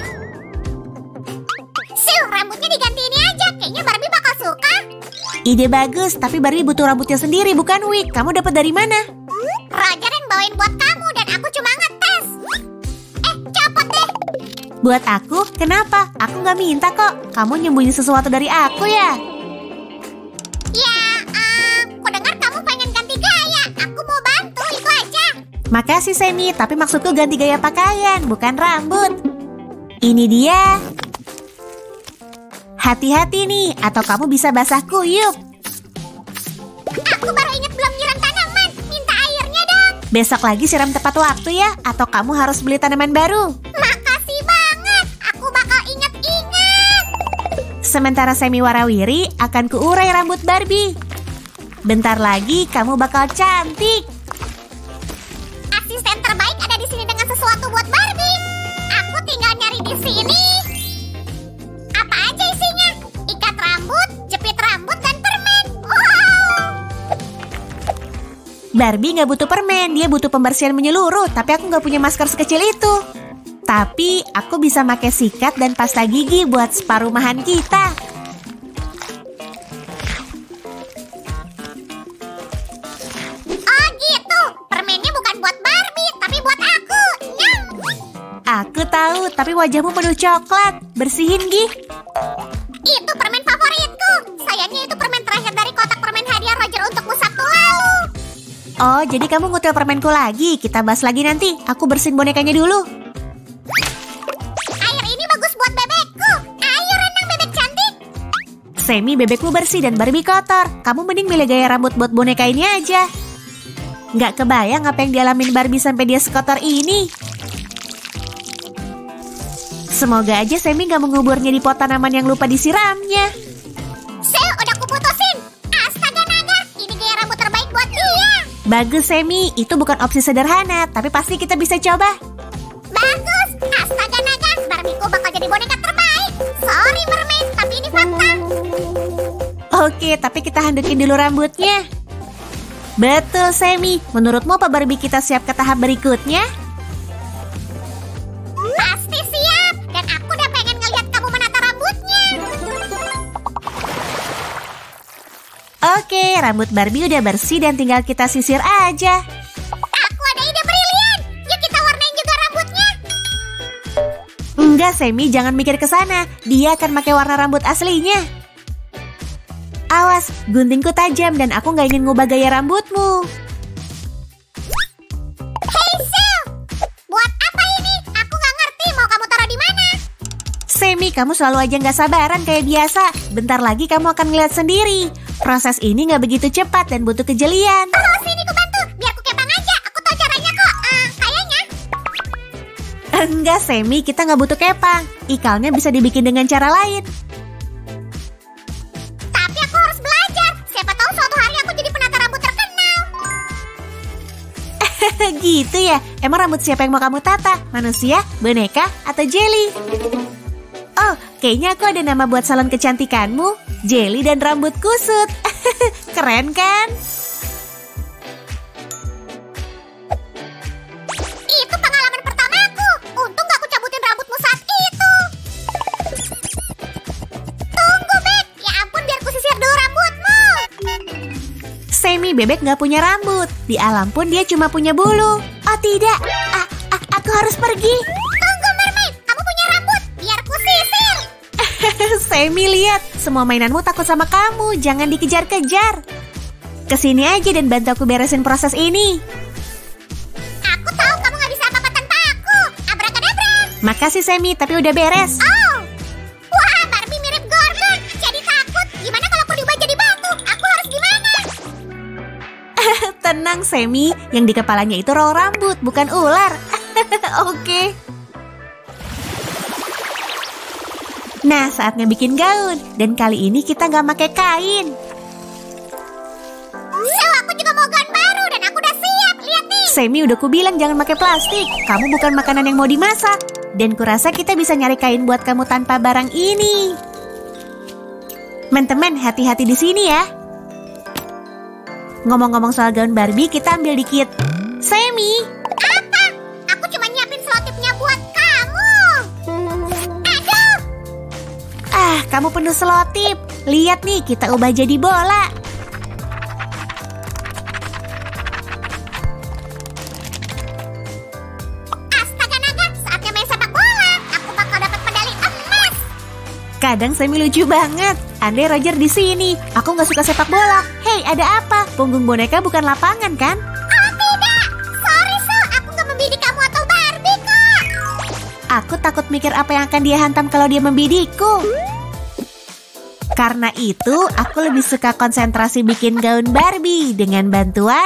A: Rambutnya diganti ini aja, kayaknya Barbie bakal suka. Ide bagus, tapi Barbie butuh rambutnya sendiri, bukan wig. Kamu dapat dari mana? Roger yang bawain buat kamu dan aku cuma ngetes. Eh, copot deh. Buat aku? Kenapa? Aku nggak minta kok. Kamu nyembunyi sesuatu dari aku ya? Ya, um, aku dengar kamu pengen ganti gaya. Aku mau bantu, itu aja. Makasih Semi, tapi maksudku ganti gaya pakaian, bukan rambut. Ini dia. Hati-hati nih, atau kamu bisa basah kuyup. Aku baru ingat belum nyiram tanaman. Minta airnya dong. Besok lagi siram tepat waktu ya, atau kamu harus beli tanaman baru. Makasih banget, aku bakal ingat-ingat. Sementara Semi warawiri akan kuurai rambut Barbie. Bentar lagi kamu bakal cantik. Asisten terbaik ada di sini dengan sesuatu buat Barbie. Aku tinggal nyari di sini. Barbie nggak butuh permen, dia butuh pembersihan menyeluruh. Tapi aku nggak punya masker sekecil itu. Tapi aku bisa pakai sikat dan pasta gigi buat spa rumahan kita. Oh gitu, permennya bukan buat Barbie, tapi buat aku. Nyam. Aku tahu, tapi wajahmu penuh coklat. Bersihin Gi. Itu permen favoritku. Sayangnya itu permen terakhir dari kotak permen hadiah Roger untukmu Sabtu lalu. Oh, jadi kamu ngutil permenku lagi. Kita bahas lagi nanti. Aku bersihin bonekanya dulu. Air ini bagus buat bebekku. Ayo renang bebek cantik. Semi, bebekmu bersih dan Barbie kotor. Kamu mending milih gaya rambut buat boneka ini aja. Nggak kebayang apa yang dialamin Barbie sampai dia sekotor ini. Semoga aja Semi nggak menguburnya di pot tanaman yang lupa disiramnya. Sel, udah kuputusin. Bagus, Semi. Itu bukan opsi sederhana, tapi pasti kita bisa coba.
B: Bagus. Astaga naga, Barbieku bakal jadi boneka terbaik. Sorry Mermaid, tapi ini fakta.
A: Oke, tapi kita handukin dulu rambutnya. Betul, Semi. Menurutmu apa Barbie kita siap ke tahap berikutnya?
B: Pasti siap. Dan aku udah pengen ngeliat kamu menata rambutnya.
A: Oke, rambut Barbie udah bersih dan tinggal kita sisir aja.
B: Aku ada ide brilian. Yuk kita warnain juga rambutnya.
A: Enggak, Semi, jangan mikir ke sana. Dia akan pakai warna rambut aslinya. Awas, guntingku tajam dan aku nggak ingin ngubah gaya rambutmu.
B: Hey Sil, buat apa ini? Aku nggak ngerti mau kamu taruh di mana.
A: Semi, kamu selalu aja nggak sabaran kayak biasa. Bentar lagi kamu akan ngeliat sendiri. Proses ini nggak begitu cepat dan butuh kejelian.
B: Oh, sini ku bantu. Biar ku kepang aja. Aku tahu caranya kok. Uh, kayaknya.
A: Enggak, Semi, kita nggak butuh kepang. Ikalnya bisa dibikin dengan cara lain.
B: Tapi aku harus belajar. Siapa tahu suatu hari aku jadi penata rambut terkenal.
A: Gitu ya? Emang rambut siapa yang mau kamu tata? Manusia, boneka, atau jelly? Oh, kayaknya aku ada nama buat salon kecantikanmu. Jelly dan rambut kusut. Keren kan?
B: Itu pengalaman pertamaku. Untung gak aku cabutin rambutmu saat itu. Tunggu, Beb. Ya ampun, biar ku sisir dulu rambutmu.
A: Semi, bebek nggak punya rambut. Di alam pun dia cuma punya bulu. Oh tidak, ah, ah, aku harus pergi.
B: Tunggu, Mermaid. Kamu punya rambut. Biar ku sisir.
A: Semi, lihat. Semua mainanmu takut sama kamu. Jangan dikejar-kejar. Kesini aja dan bantu aku beresin proses ini.
B: Aku tahu kamu gak bisa apa-apa tanpa aku. Abrakadabra.
A: Makasih, Semi, tapi udah beres.
B: Oh. Wah, Barbie mirip Gordon. Jadi takut. Gimana kalau aku diubah jadi batu? Aku harus gimana?
A: Tenang, Semi. Yang di kepalanya itu roll rambut, bukan ular. Oke. Nah, saatnya bikin gaun. Dan kali ini kita nggak pakai kain.
B: So, aku juga mau gaun baru dan aku udah siap. Lihat nih.
A: Semi, udah kubilang jangan pakai plastik. Kamu bukan makanan yang mau dimasak. Dan kurasa kita bisa nyari kain buat kamu tanpa barang ini. Teman-teman, hati-hati di sini ya. Ngomong-ngomong soal gaun Barbie, kita ambil dikit. Semi.
B: Apa? Aku cuma nyiapin selotipnya buat kamu. Aduh.
A: Ah, kamu penuh selotip. Lihat nih, kita ubah jadi bola.
B: Astaga naga, saatnya main sepak bola. Aku bakal dapat medali emas.
A: Kadang Semi lucu banget. Andai Roger di sini. Aku nggak suka sepak bola. Hei, ada apa? Punggung boneka bukan lapangan kan?
B: Oh tidak. Sorry So, aku nggak membidik kamu atau Barbie kok.
A: Aku takut mikir apa yang akan dia hantam kalau dia membidikku. Karena itu, aku lebih suka konsentrasi bikin gaun Barbie dengan bantuan.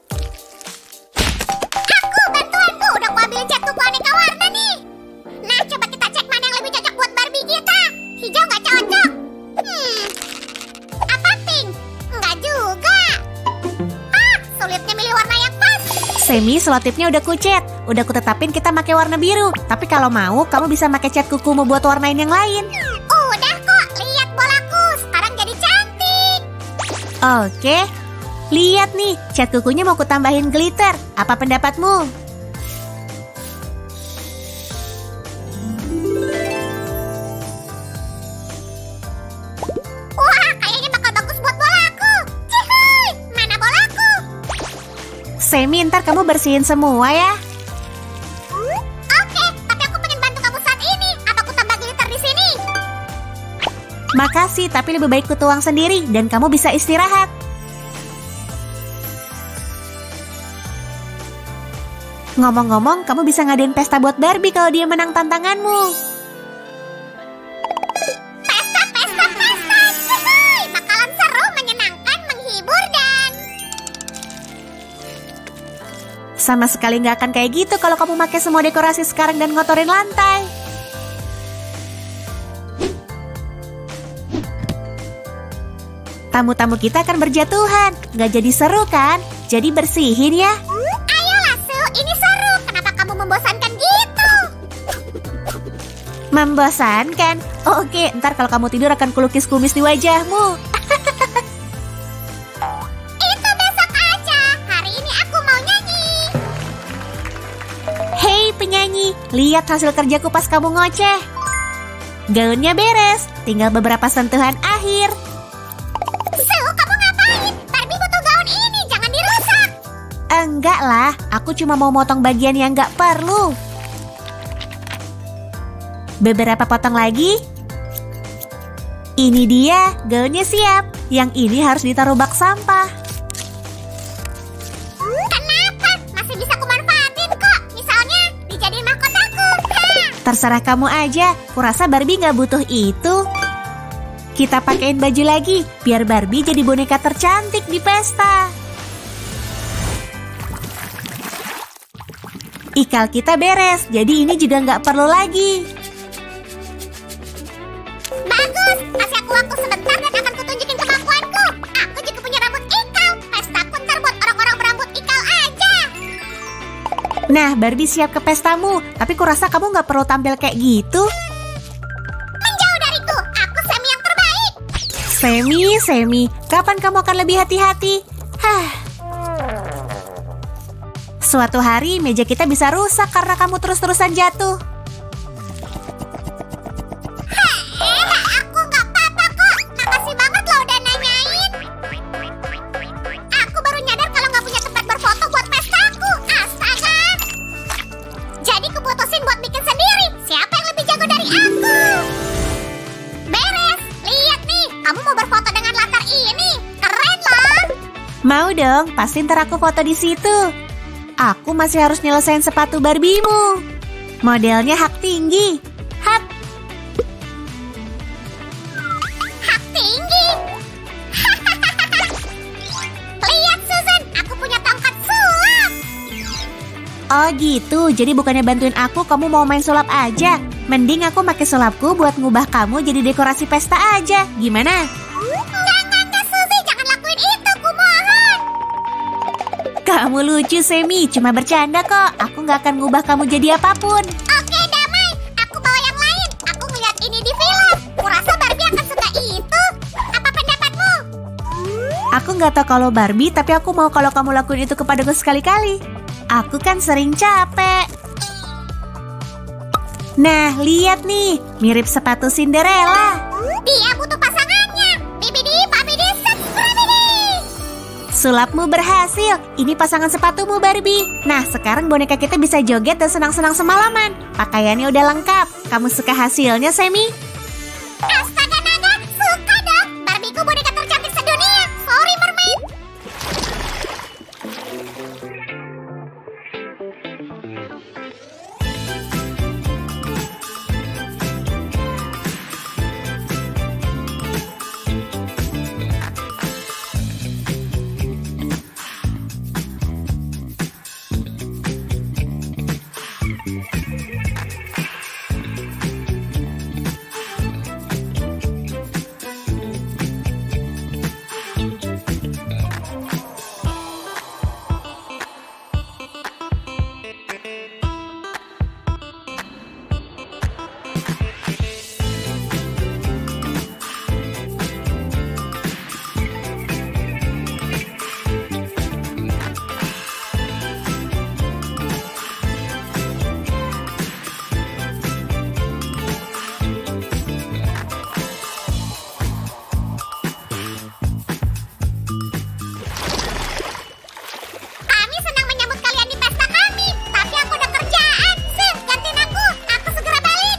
B: Aku, bantuanku. Udah aku ambilin cat kuku aneka warna nih. Nah, coba kita cek mana yang lebih cocok buat Barbie kita. Hijau nggak cocok. Hmm, apa pink? Nggak juga. Ah, sulitnya milih warna yang pas.
A: Semi, selotipnya udah kucet. Udah kutetapin kita pakai warna biru. Tapi kalau mau, kamu bisa pakai cat kukumu buat warnain yang lain.
B: Udah kok, lihat bolaku. Sekarang jadi cantik.
A: Oke. Lihat nih, cat kukunya mau kutambahin glitter. Apa pendapatmu?
B: Wah, kayaknya bakal bagus buat bolaku. Cihuy, mana bolaku?
A: Semi, ntar kamu bersihin semua ya.
B: Oke, tapi aku pengen bantu kamu saat ini. Apa aku tambah glitter di sini?
A: Makasih, tapi lebih baik kutuang sendiri dan kamu bisa istirahat. Ngomong-ngomong, kamu bisa ngadain pesta buat Barbie kalau dia menang tantanganmu.
B: Pesta, pesta, pesta. Cihuy, bakalan seru, menyenangkan, menghibur, dan...
A: Sama sekali nggak akan kayak gitu kalau kamu pakai semua dekorasi sekarang dan ngotorin lantai. Tamu-tamu kita akan berjatuhan. Nggak jadi seru kan? jadi bersihin ya.
B: Ayolah, Su, ini seru. Kenapa kamu membosankan gitu?
A: Membosankan? Oke, ntar kalau kamu tidur akan kulukis kumis di wajahmu.
B: Itu besok aja. Hari ini aku mau nyanyi.
A: Hei penyanyi, lihat hasil kerjaku pas kamu ngoceh. Gaunnya beres, tinggal beberapa sentuhan akhir.
B: Su, kamu ngapain? Barbie butuh gaun ini, jangan dirusak.
A: Enggak lah, aku cuma mau motong bagian yang nggak perlu. Beberapa potong lagi. Ini dia, gaunnya siap. Yang ini harus ditaruh bak sampah.
B: Kenapa? Masih bisa kumanfaatin kok. Misalnya, dijadiin mahkotaku. Hah.
A: Terserah kamu aja, kurasa Barbie nggak butuh itu. Kita pakein baju lagi, biar Barbie jadi boneka tercantik di pesta. Ikal kita beres, jadi ini juga nggak perlu lagi.
B: Bagus, kasih aku waktu sebentar dan akan kutunjukin kemampuanku. Aku juga punya rambut ikal. Pestaku ntar buat orang-orang berambut ikal aja.
A: Nah, Barbie siap ke pestamu, tapi kurasa kamu nggak perlu tampil kayak gitu.
B: Menjauh dariku, aku Semi yang terbaik.
A: Semi, Semi, kapan kamu akan lebih hati-hati? Hah. Suatu hari meja kita bisa rusak karena kamu terus-terusan jatuh.
B: Eh, aku nggak apa-apa kok. Makasih banget lo udah nanyain. Aku baru nyadar kalau nggak punya tempat berfoto buat pestaku. Astaga. Jadi keputusin buat bikin sendiri. Siapa yang lebih jago dari aku? Beres. Lihat nih, kamu mau berfoto dengan latar ini. Keren loh.
A: Mau dong, pasti ntar aku foto di situ. Aku masih harus nyelesain sepatu Barbiemu. Modelnya hak tinggi. Hap.
B: Hak tinggi. Lihat Susan, aku punya tongkat sulap.
A: Oh gitu, jadi bukannya bantuin aku, kamu mau main sulap aja. Mending aku pakai sulapku buat ngubah kamu jadi dekorasi pesta aja. Gimana?
B: Enggak, enggak, enggak, Suzy, jangan lakuin itu, kumohon.
A: Kamu lucu, Semi. Cuma bercanda kok. Aku nggak akan ngubah kamu jadi apapun.
B: Oke, damai. Aku bawa yang lain. Aku ngeliat ini di film. Kurasa Barbie akan suka itu. Apa pendapatmu?
A: Aku nggak tahu kalau Barbie, tapi aku mau kalau kamu lakuin itu kepadaku sekali-kali. Aku kan sering capek. Nah, lihat nih. Mirip sepatu Cinderella.
B: Dia butuh pasangannya. Bibidi, babidi, subscribidi.
A: Sulapmu berhasil. Ini pasangan sepatumu, Barbie. Nah, sekarang boneka kita bisa joget dan senang-senang semalaman. Pakaiannya udah lengkap. Kamu suka hasilnya, Semi?
B: Astaga naga, suka dong. Barbieku boneka tercantik sedunia. Sorry, mermaid. Kami senang menyambut kalian di pesta kami. Tapi aku ada kerjaan. Sis, gantiin aku. Aku segera balik.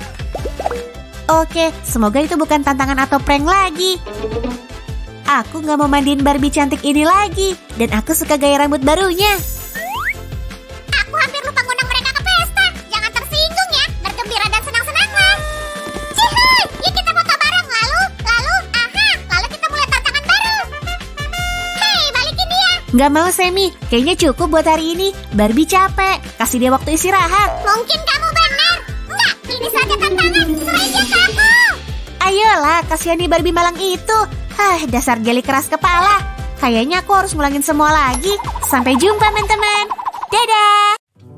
A: Oke, semoga itu bukan tantangan atau prank lagi. Aku nggak mau mandiin Barbie cantik ini lagi. Dan aku suka gaya rambut barunya.
B: Aku hampir lupa ngundang mereka ke pesta. Jangan tersinggung ya. Bergembira dan senang-senanglah. Cihuy, yuk kita foto bareng. Lalu, lalu, aha. Lalu kita mulai tantangan baru. Hei, balikin dia.
A: Nggak mau, Semi. Kayaknya cukup buat hari ini. Barbie capek. Kasih dia waktu istirahat.
B: Mungkin kamu benar. Enggak, ini saja tantangan. Serahin dia ke aku.
A: Ayolah, kasihani Barbie malang itu. Hah, dasar jeli keras kepala. kayaknya aku harus ngulangin semua lagi. Sampai jumpa, teman-teman. Dadah!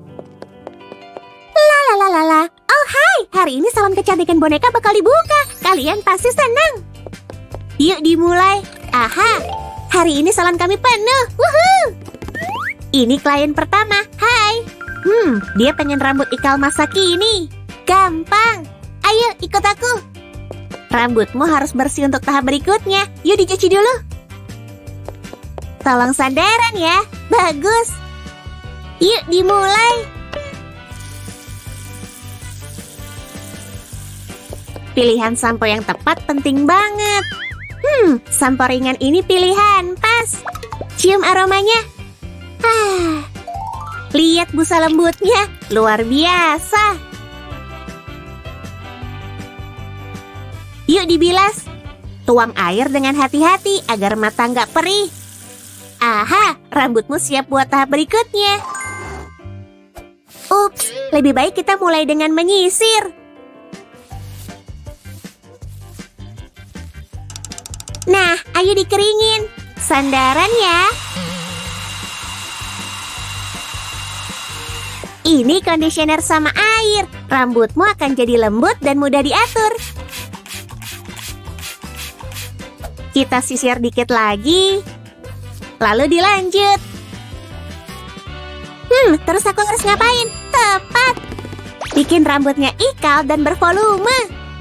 B: Lalalala. Oh hai, hari ini salon kecantikan boneka bakal dibuka. Kalian pasti senang.
A: Yuk dimulai. Aha, hari ini salon kami penuh. Wuhuu! Ini klien pertama. Hai. Hmm, dia pengen rambut ikal masa kini. Gampang. Ayo ikut aku. Rambutmu harus bersih untuk tahap berikutnya. Yuk dicuci dulu. Tolong sandaran ya. Bagus. Yuk dimulai. Pilihan sampo yang tepat penting banget. Hmm, sampo ringan ini pilihan pas. Cium aromanya. Ah, lihat busa lembutnya. Luar biasa. Yuk dibilas. Tuang air dengan hati-hati agar mata nggak perih. Aha, rambutmu siap buat tahap berikutnya. Ups, lebih baik kita mulai dengan menyisir. Nah, ayo dikeringin. Sandaran ya. Ini conditioner sama air. Rambutmu akan jadi lembut dan mudah diatur. Kita sisir dikit lagi. Lalu dilanjut. Hmm, terus aku harus ngapain? Tepat. Bikin rambutnya ikal dan bervolume.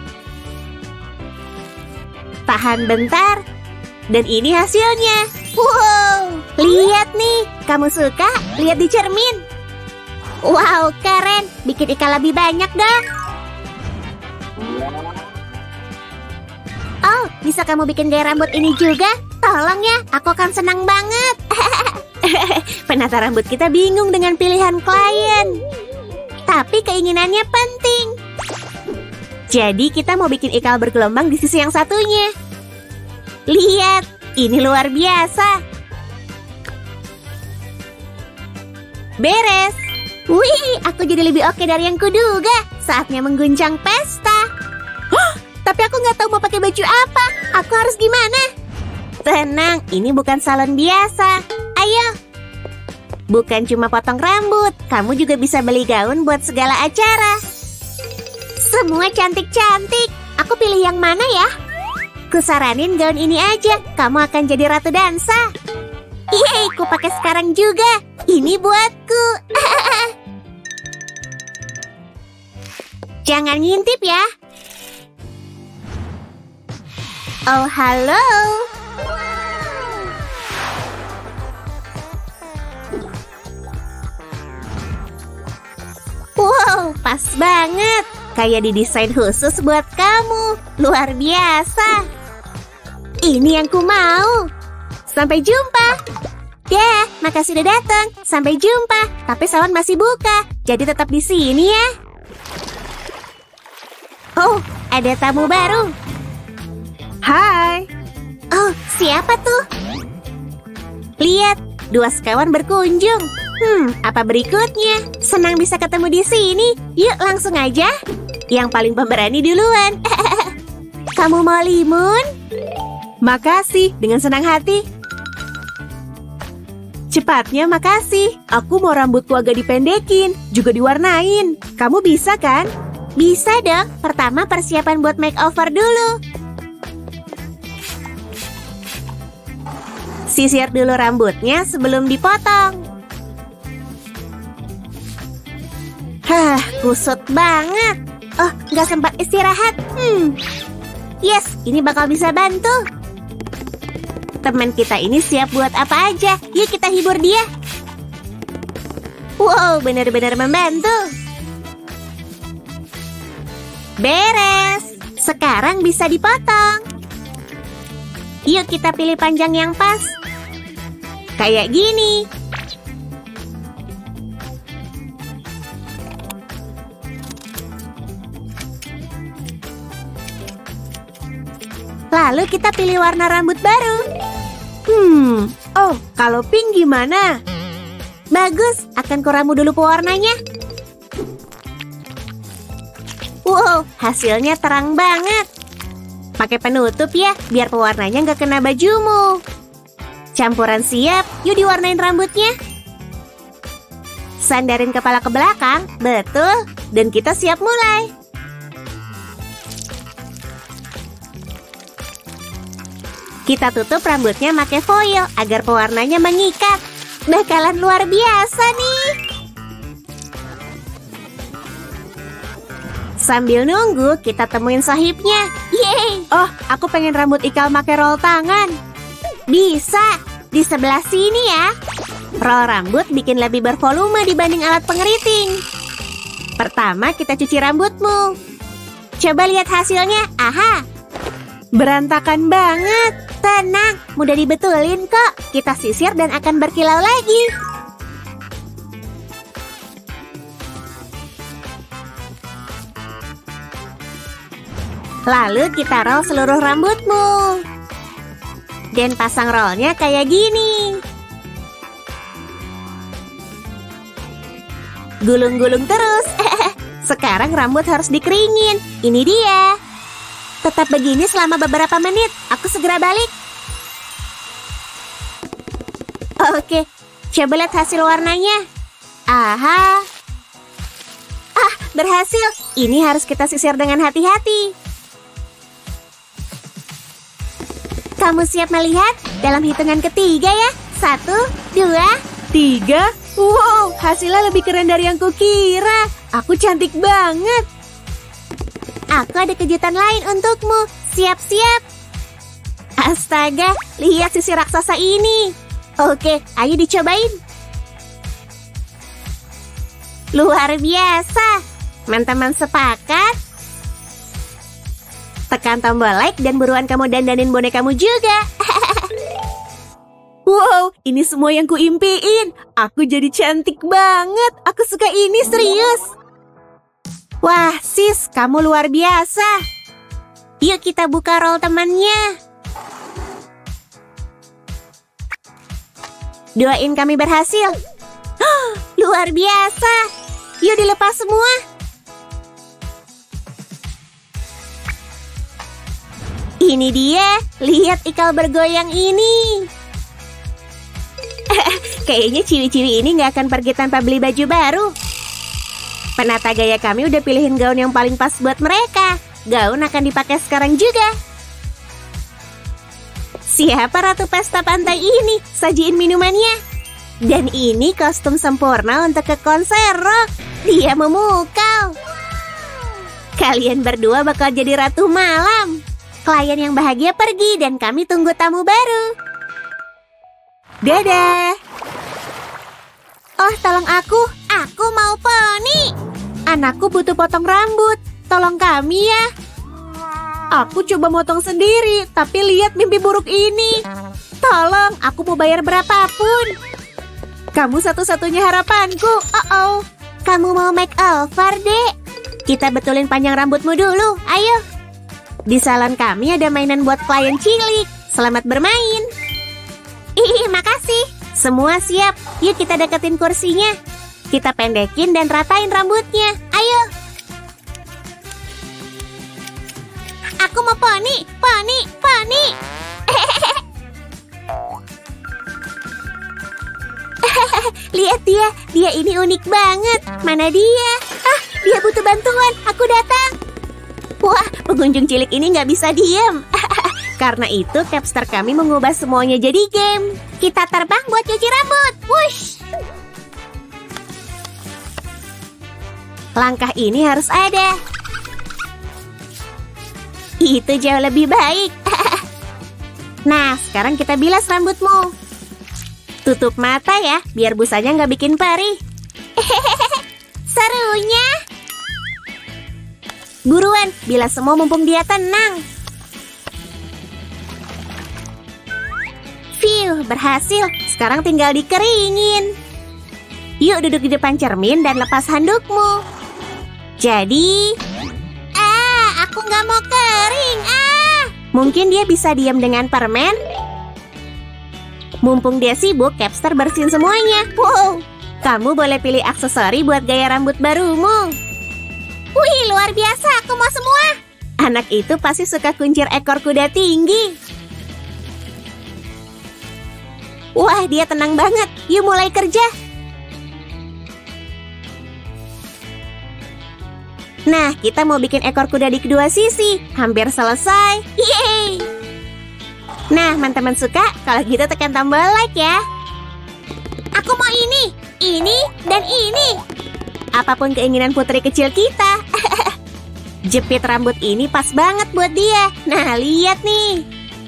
A: Tahan bentar. Dan ini hasilnya. Wow, lihat nih. Kamu suka? Lihat di cermin. Wow, keren. Bikin ikal lebih banyak dong. Oh, bisa kamu bikin gaya rambut ini juga? Tolong ya, aku akan senang banget. Penata rambut kita bingung dengan pilihan klien. Tapi keinginannya penting. Jadi kita mau bikin ikal bergelombang di sisi yang satunya. Lihat, ini luar biasa. Beres. Wih, aku jadi lebih oke dari yang kuduga. Saatnya mengguncang pesta. Tapi aku nggak tahu mau pakai baju apa. Aku harus gimana? Tenang, ini bukan salon biasa. Ayo. Bukan cuma potong rambut. Kamu juga bisa beli gaun buat segala acara. Semua cantik-cantik. Aku pilih yang mana ya? Kusaranin gaun ini aja. Kamu akan jadi ratu dansa. Yeay, ku pakai sekarang juga. Ini buatku. Jangan ngintip ya. Oh, halo. Wow, pas banget. Kayak didesain khusus buat kamu. Luar biasa. Ini yang ku mau. Sampai jumpa. Dah, makasih udah datang. Sampai jumpa. Tapi salon masih buka. Jadi tetap di sini ya. Oh, ada tamu baru. Hai. Oh, siapa tuh? Lihat, dua sekawan berkunjung. Hmm, apa berikutnya? Senang bisa ketemu di sini. Yuk, langsung aja. Yang paling pemberani duluan. Kamu mau limun? Makasih, dengan senang hati. Cepatnya, makasih. Aku mau rambutku agak dipendekin, juga diwarnain. Kamu bisa kan? Bisa dong. Pertama persiapan buat makeover dulu. Sisir dulu rambutnya sebelum dipotong. Hah, kusut banget. Oh, nggak sempat istirahat. Hmm. Yes, ini bakal bisa bantu. Teman kita ini siap buat apa aja. Yuk kita hibur dia. Wow, benar-benar membantu. Beres. Sekarang bisa dipotong. Yuk kita pilih panjang yang pas. Kayak gini. Lalu kita pilih warna rambut baru. Hmm, oh, kalau pink gimana? Bagus, akan kuramu dulu pewarnanya. Wow, hasilnya terang banget. Pakai penutup ya, biar pewarnanya nggak kena bajumu. Campuran siap, yuk diwarnain rambutnya. Sandarin kepala ke belakang, betul. Dan kita siap mulai. Kita tutup rambutnya pakai foil agar pewarnanya mengikat. Bakalan luar biasa nih. Sambil nunggu, kita temuin sahibnya. Yeay! Oh, aku pengen rambut Ikal pakai roll tangan. Bisa, di sebelah sini ya. Roll rambut bikin lebih bervolume dibanding alat pengeriting. Pertama, kita cuci rambutmu. Coba lihat hasilnya. Aha! Berantakan banget. Tenang, mudah dibetulin kok. Kita sisir dan akan berkilau lagi. Lalu kita roll seluruh rambutmu. Dan pasang rollnya kayak gini. Gulung-gulung terus. Sekarang rambut harus dikeringin. Ini dia. Tetap begini selama beberapa menit. Aku segera balik. Oke, coba lihat hasil warnanya. Aha. Ah, berhasil. Ini harus kita sisir dengan hati-hati. Kamu siap melihat? Dalam hitungan ketiga ya. Satu, dua, tiga. Wow, hasilnya lebih keren dari yang kukira. Aku cantik banget. Aku ada kejutan lain untukmu. Siap-siap. Astaga, lihat sisi raksasa ini. Oke, ayo dicobain. Luar biasa. Teman-teman sepakat? Tekan tombol like dan buruan kamu dandanin bonekamu juga. Wow, ini semua yang kuimpiin. Aku jadi cantik banget. Aku suka ini, serius. Wah, sis, kamu luar biasa. Yuk kita buka roll temannya. Doain kami berhasil. Oh, luar biasa. Yuk dilepas semua. Ini dia. Lihat Ikal bergoyang ini. Kayaknya ciwi-ciwi ini nggak akan pergi tanpa beli baju baru. Penata gaya kami udah pilihin gaun yang paling pas buat mereka. Gaun akan dipakai sekarang juga. Siapa ratu pesta pantai ini? Sajiin minumannya. Dan ini kostum sempurna untuk ke konser rock. Dia memukau. Kalian berdua bakal jadi ratu malam. Klien yang bahagia pergi dan kami tunggu tamu baru. Dadah. Oh, tolong aku. Aku mau poni. Anakku butuh potong rambut. Tolong kami ya. Aku coba motong sendiri, tapi lihat mimpi buruk ini. Tolong, aku mau bayar berapapun. Kamu satu-satunya harapanku. Oh-oh. Kamu mau make over, Dek? Kita betulin panjang rambutmu dulu. Ayo. Di salon kami ada mainan buat klien cilik. Selamat bermain. Ih, makasih. Semua siap. Yuk kita deketin kursinya. Kita pendekin dan ratain rambutnya. Ayo. Aku mau poni, poni, poni. Lihat dia, dia ini unik banget. Mana dia? Ah, dia butuh bantuan. Aku datang. Wah, pengunjung cilik ini nggak bisa diem. Karena itu, Capster kami mengubah semuanya jadi game. Kita terbang buat cuci rambut. Wush! Langkah ini harus ada. Itu jauh lebih baik. Nah, sekarang kita bilas rambutmu. Tutup mata ya, biar busanya nggak bikin perih. Serunya. Buruan, bilas semua mumpung dia tenang. Phew, berhasil. Sekarang tinggal dikeringin. Yuk duduk di depan cermin dan lepas handukmu. Jadi... Ah, aku nggak mau kering. Ah, mungkin dia bisa diam dengan permen. Mumpung dia sibuk, Capster bersihin semuanya. Wow, kamu boleh pilih aksesori buat gaya rambut barumu. Wih, luar biasa, aku mau semua. Anak itu pasti suka kuncir ekor kuda tinggi. Wah, dia tenang banget. Yuk mulai kerja. Nah, kita mau bikin ekor kuda di kedua sisi. Hampir selesai. Yeay! Nah, teman-teman suka? Kalau gitu tekan tombol like ya. Aku mau ini, ini, dan ini. Apapun keinginan putri kecil kita. Jepit rambut ini pas banget buat dia. Nah, lihat nih.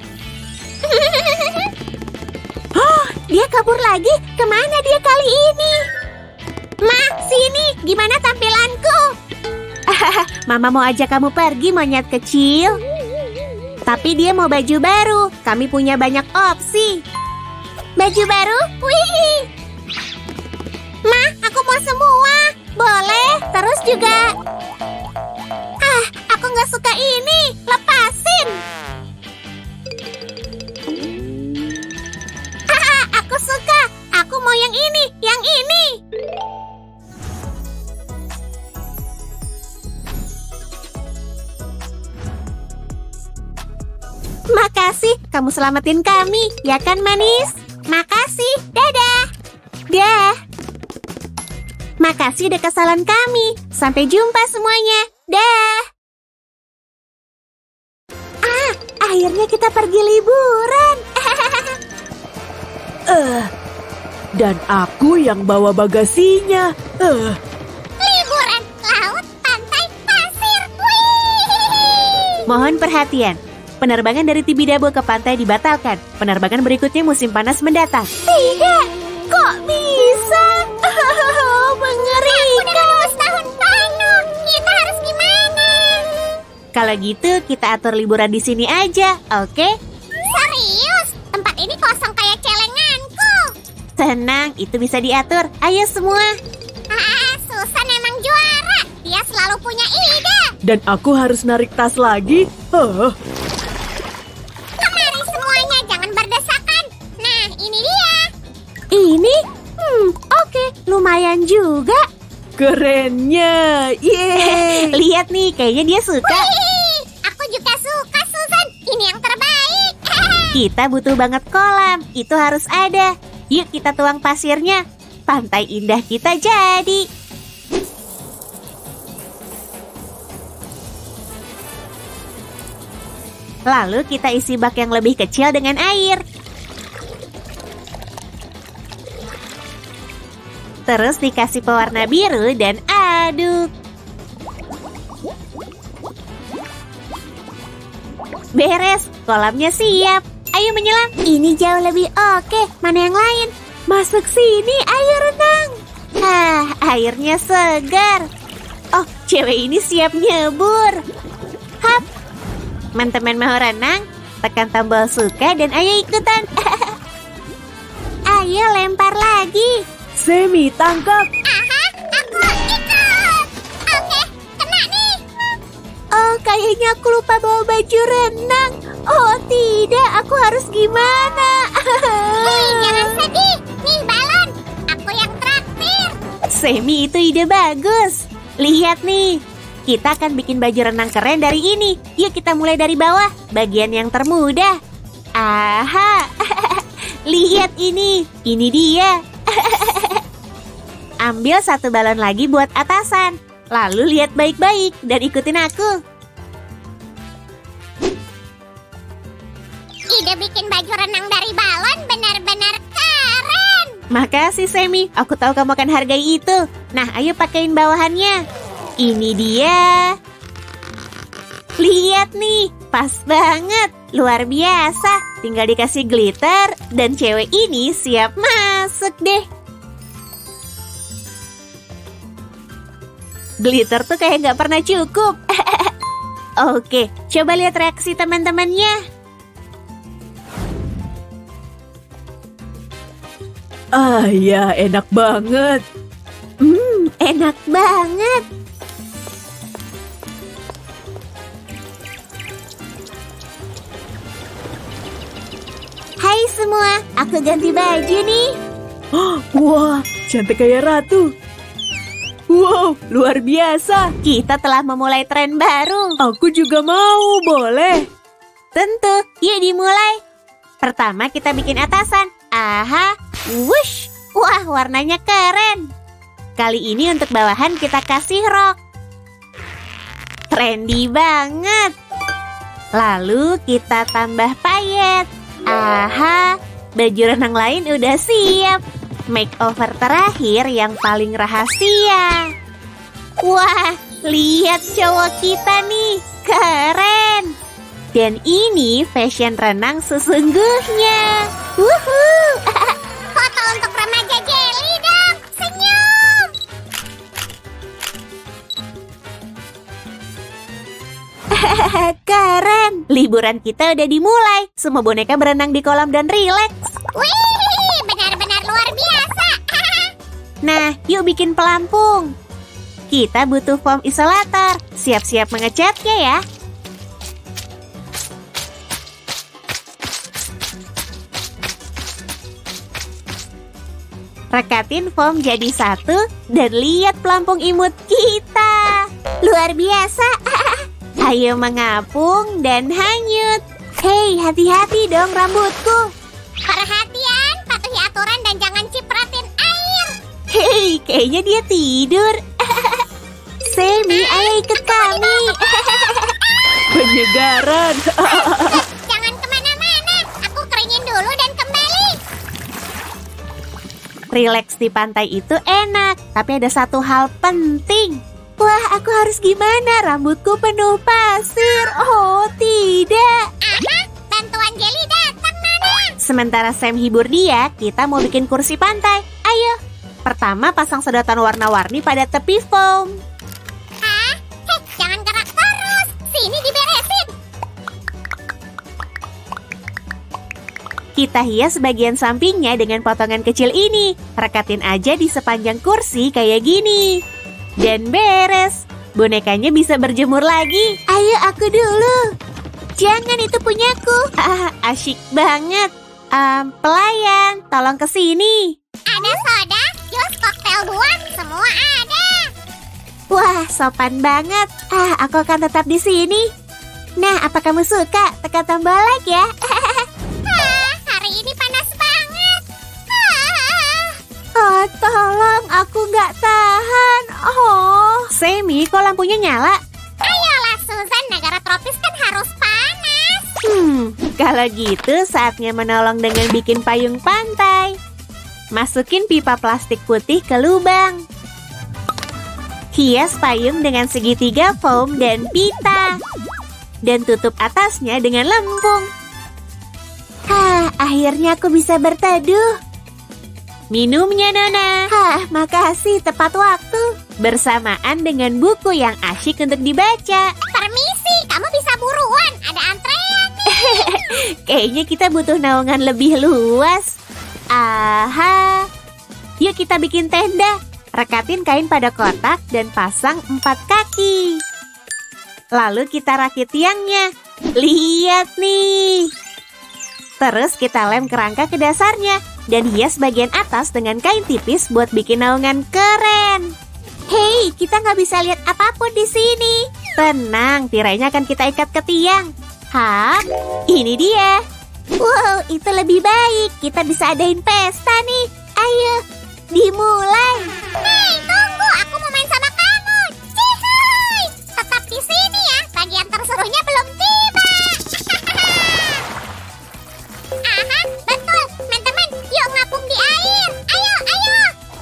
A: Oh, dia kabur lagi. Kemana dia kali ini? Ma, sini. Gimana tampilanku? Mama mau ajak kamu pergi, monyet kecil. Tapi dia mau baju baru. Kami punya banyak opsi. Baju baru? Wih. Ma, aku mau semua. Boleh. Terus juga. Ah, aku nggak suka ini. Lepasin. Ah, aku suka. Aku mau yang ini, yang ini. Makasih, kamu selamatin kami, ya kan manis? Makasih, dadah. Dah. Makasih udah kesalahan kami. Sampai jumpa semuanya. Dah. Ah, akhirnya kita pergi liburan.
D: Eh, uh, dan aku yang bawa bagasinya. Eh. Uh.
B: Liburan, laut, pantai, pasir. Wih.
A: Mohon perhatian. Penerbangan dari Tibidabo ke pantai dibatalkan. Penerbangan berikutnya musim panas mendatang.
B: Tidak, kok bisa? Oh, mengerikan. Aku udah lulus tahun penuh. Kita harus gimana?
A: Kalau gitu kita atur liburan di sini aja, oke?
B: Serius? Tempat ini kosong kayak celenganku.
A: Tenang, itu bisa diatur. Ayo semua.
B: Ah, Susan emang juara. Dia selalu punya ide.
D: Dan aku harus narik tas lagi. Oh.
A: Ini? Hmm, oke. Okay. Lumayan juga.
D: Kerennya. Yeay.
A: Lihat nih, kayaknya dia suka.
B: Wih, aku juga suka, Susan. Ini yang terbaik.
A: Kita butuh banget kolam. Itu harus ada. Yuk kita tuang pasirnya. Pantai indah kita jadi. Lalu kita isi bak yang lebih kecil dengan air. Terus dikasih pewarna biru dan aduk. Beres, kolamnya siap. Ayo menyelam. Ini jauh lebih oke. Mana yang lain? Masuk sini, ayo renang. Ah, airnya segar. Oh, cewek ini siap nyebur. Hap. Teman-teman mau renang? Tekan tombol suka dan ayo ikutan. Ayo lempar lagi.
D: Semi, tangkap.
B: Aha, aku ikut. Oke, kena nih.
A: Oh, kayaknya aku lupa bawa baju renang. Oh, tidak, aku harus gimana?
B: Hei, jangan sedih. Nih balon, aku yang traktir.
A: Semi, itu ide bagus. Lihat nih, kita akan bikin baju renang keren dari ini. Yuk kita mulai dari bawah, bagian yang termudah. Aha, lihat ini, ini dia. Ambil satu balon lagi buat atasan. Lalu lihat baik-baik dan ikutin aku.
B: Ide bikin baju renang dari balon benar-benar keren.
A: Makasih Semi, aku tahu kamu akan hargai itu. Nah, ayo pakein bawahannya. Ini dia. Lihat nih, pas banget. Luar biasa. Tinggal dikasih glitter dan cewek ini siap masuk deh. Glitter tuh kayak nggak pernah cukup. Oke, coba lihat reaksi teman-temannya.
D: Ah ya, enak banget.
A: Hmm, enak banget. Hai semua, aku ganti baju nih.
D: Wah, cantik kayak ratu. Wow, luar biasa.
A: Kita telah memulai tren baru.
D: Aku juga mau, boleh?
A: Tentu, yuk dimulai. Pertama kita bikin atasan. Aha, wush. Wah, warnanya keren. Kali ini untuk bawahan kita kasih rok. Trendy banget. Lalu kita tambah payet. Aha, baju renang lain udah siap. Makeover terakhir yang paling rahasia. Wah, lihat cowok kita nih, keren. Dan ini fashion renang sesungguhnya. Wuhuu.
B: Foto untuk remaja Jelly dong. Senyum.
A: Keren. Liburan kita udah dimulai. Semua boneka berenang di kolam dan rileks.
B: Wih, benar-benar luar biasa.
A: Nah, yuk bikin pelampung. Kita butuh foam isolator. Siap-siap mengecatnya ya. Rekatin foam jadi satu dan lihat pelampung imut kita. Luar biasa. Ayo mengapung dan hanyut. Hei, hati-hati dong rambutku.
B: Perhatian, patuhi aturan dan jangan cipratin air.
A: Hei, kayaknya dia tidur. Sammy, ayo ikut kami.
D: Penyegaran.
B: Jangan kemana-mana. Aku keringin dulu dan kembali.
A: Rileks di pantai itu enak, tapi ada satu hal penting. Wah, aku harus gimana? Rambutku penuh pasir. Oh, tidak.
B: Aha, bantuan Jelly datang, Nana.
A: Sementara Sam hibur dia, kita mau bikin kursi pantai. Ayo. Pertama, pasang sedotan warna-warni pada tepi foam.
B: Hah? Hei, jangan gerak terus. Sini diberesin.
A: Kita hias bagian sampingnya dengan potongan kecil ini. Rekatin aja di sepanjang kursi kayak gini. Dan beres. Bonekanya bisa berjemur lagi. Ayo aku dulu. Jangan, itu punyaku. Ah, asyik banget. Um, pelayan, tolong kesini.
B: Ada soda, jus, koktail buah, semua ada.
A: Wah, sopan banget. Ah, aku akan tetap di sini. Nah, apa kamu suka? Tekan tombol like ya.
B: Hah, hari ini panas banget. Hah.
A: Oh, tolong, aku nggak tahan. Oh, Sammy, kok lampunya nyala?
B: Ayolah Susan, negara tropis kan harus panas.
A: Hmm, kalau gitu saatnya menolong dengan bikin payung pantai. Masukin pipa plastik putih ke lubang. Hias payung dengan segitiga foam dan pita. Dan tutup atasnya dengan lempung. Hah, akhirnya aku bisa berteduh. Minumnya, Nona. Hah, makasih, tepat waktu. Bersamaan dengan buku yang asyik untuk dibaca.
B: Permisi, kamu bisa buruan, ada antrean nih.
A: Kayaknya kita butuh naungan lebih luas. Aha. Yuk kita bikin tenda. Rekatin kain pada kotak dan pasang empat kaki. Lalu kita rakit tiangnya. Lihat nih. Terus kita lem kerangka ke dasarnya. Dan hias bagian atas dengan kain tipis buat bikin naungan keren. Hei, kita nggak bisa lihat apapun di sini. Tenang, tirainya akan kita ikat ke tiang. Hah? Ini dia. Wow, itu lebih baik. Kita bisa adain pesta nih. Ayo, dimulai.
B: Hei, tunggu, aku mau main sama kamu. Cihuy, tetap di sini ya. Bagian terserunya belum tiba. Aha, betul. Teman-teman, yuk ngapung di air. Ayo, ayo.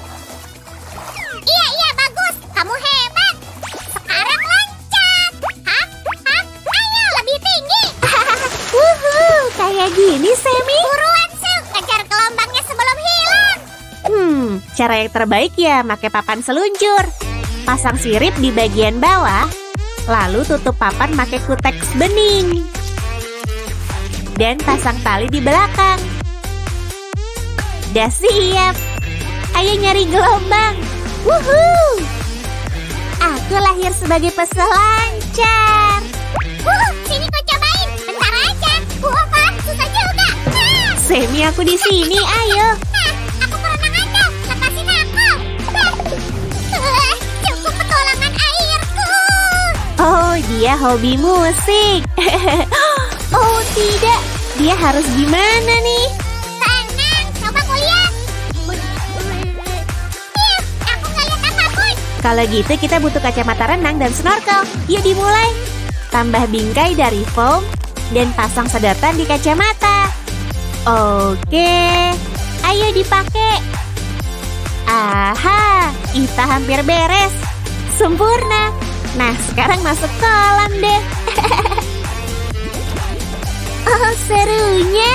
B: Iya, iya, bagus. Kamu hebat. Sekarang loncat. Hah? Hah? Ayo, lebih tinggi.
A: Wuhuu, kayak gini, Sammy.
B: Buruan, Sue. Kejar gelombangnya sebelum hilang.
A: Hmm, cara yang terbaik ya pakai papan seluncur. Pasang sirip di bagian bawah, lalu tutup papan pakai kuteks bening. Dan pasang tali di belakang. Udah siap. Ayo nyari gelombang. Wuhuu. Aku lahir sebagai peselancar.
B: Wuh, sini kau cobain. Bentar aja. Wah, Pak, susah juga. Nah,
A: Sammy, aku di sini. Ayo.
B: nah, aku perenang Anda. Lepasin aku. Wah, cukup petualangan airku.
A: Oh, dia hobi musik. Oh, tidak. Dia harus gimana nih?
B: Tenang,
A: Kalau gitu kita butuh kacamata renang dan snorkel. Yuk dimulai. Tambah bingkai dari foam dan pasang sedotan di kacamata. Oke, ayo dipakai. Aha, Ita hampir beres. Sempurna. Nah, sekarang masuk kolam deh. Oh, serunya.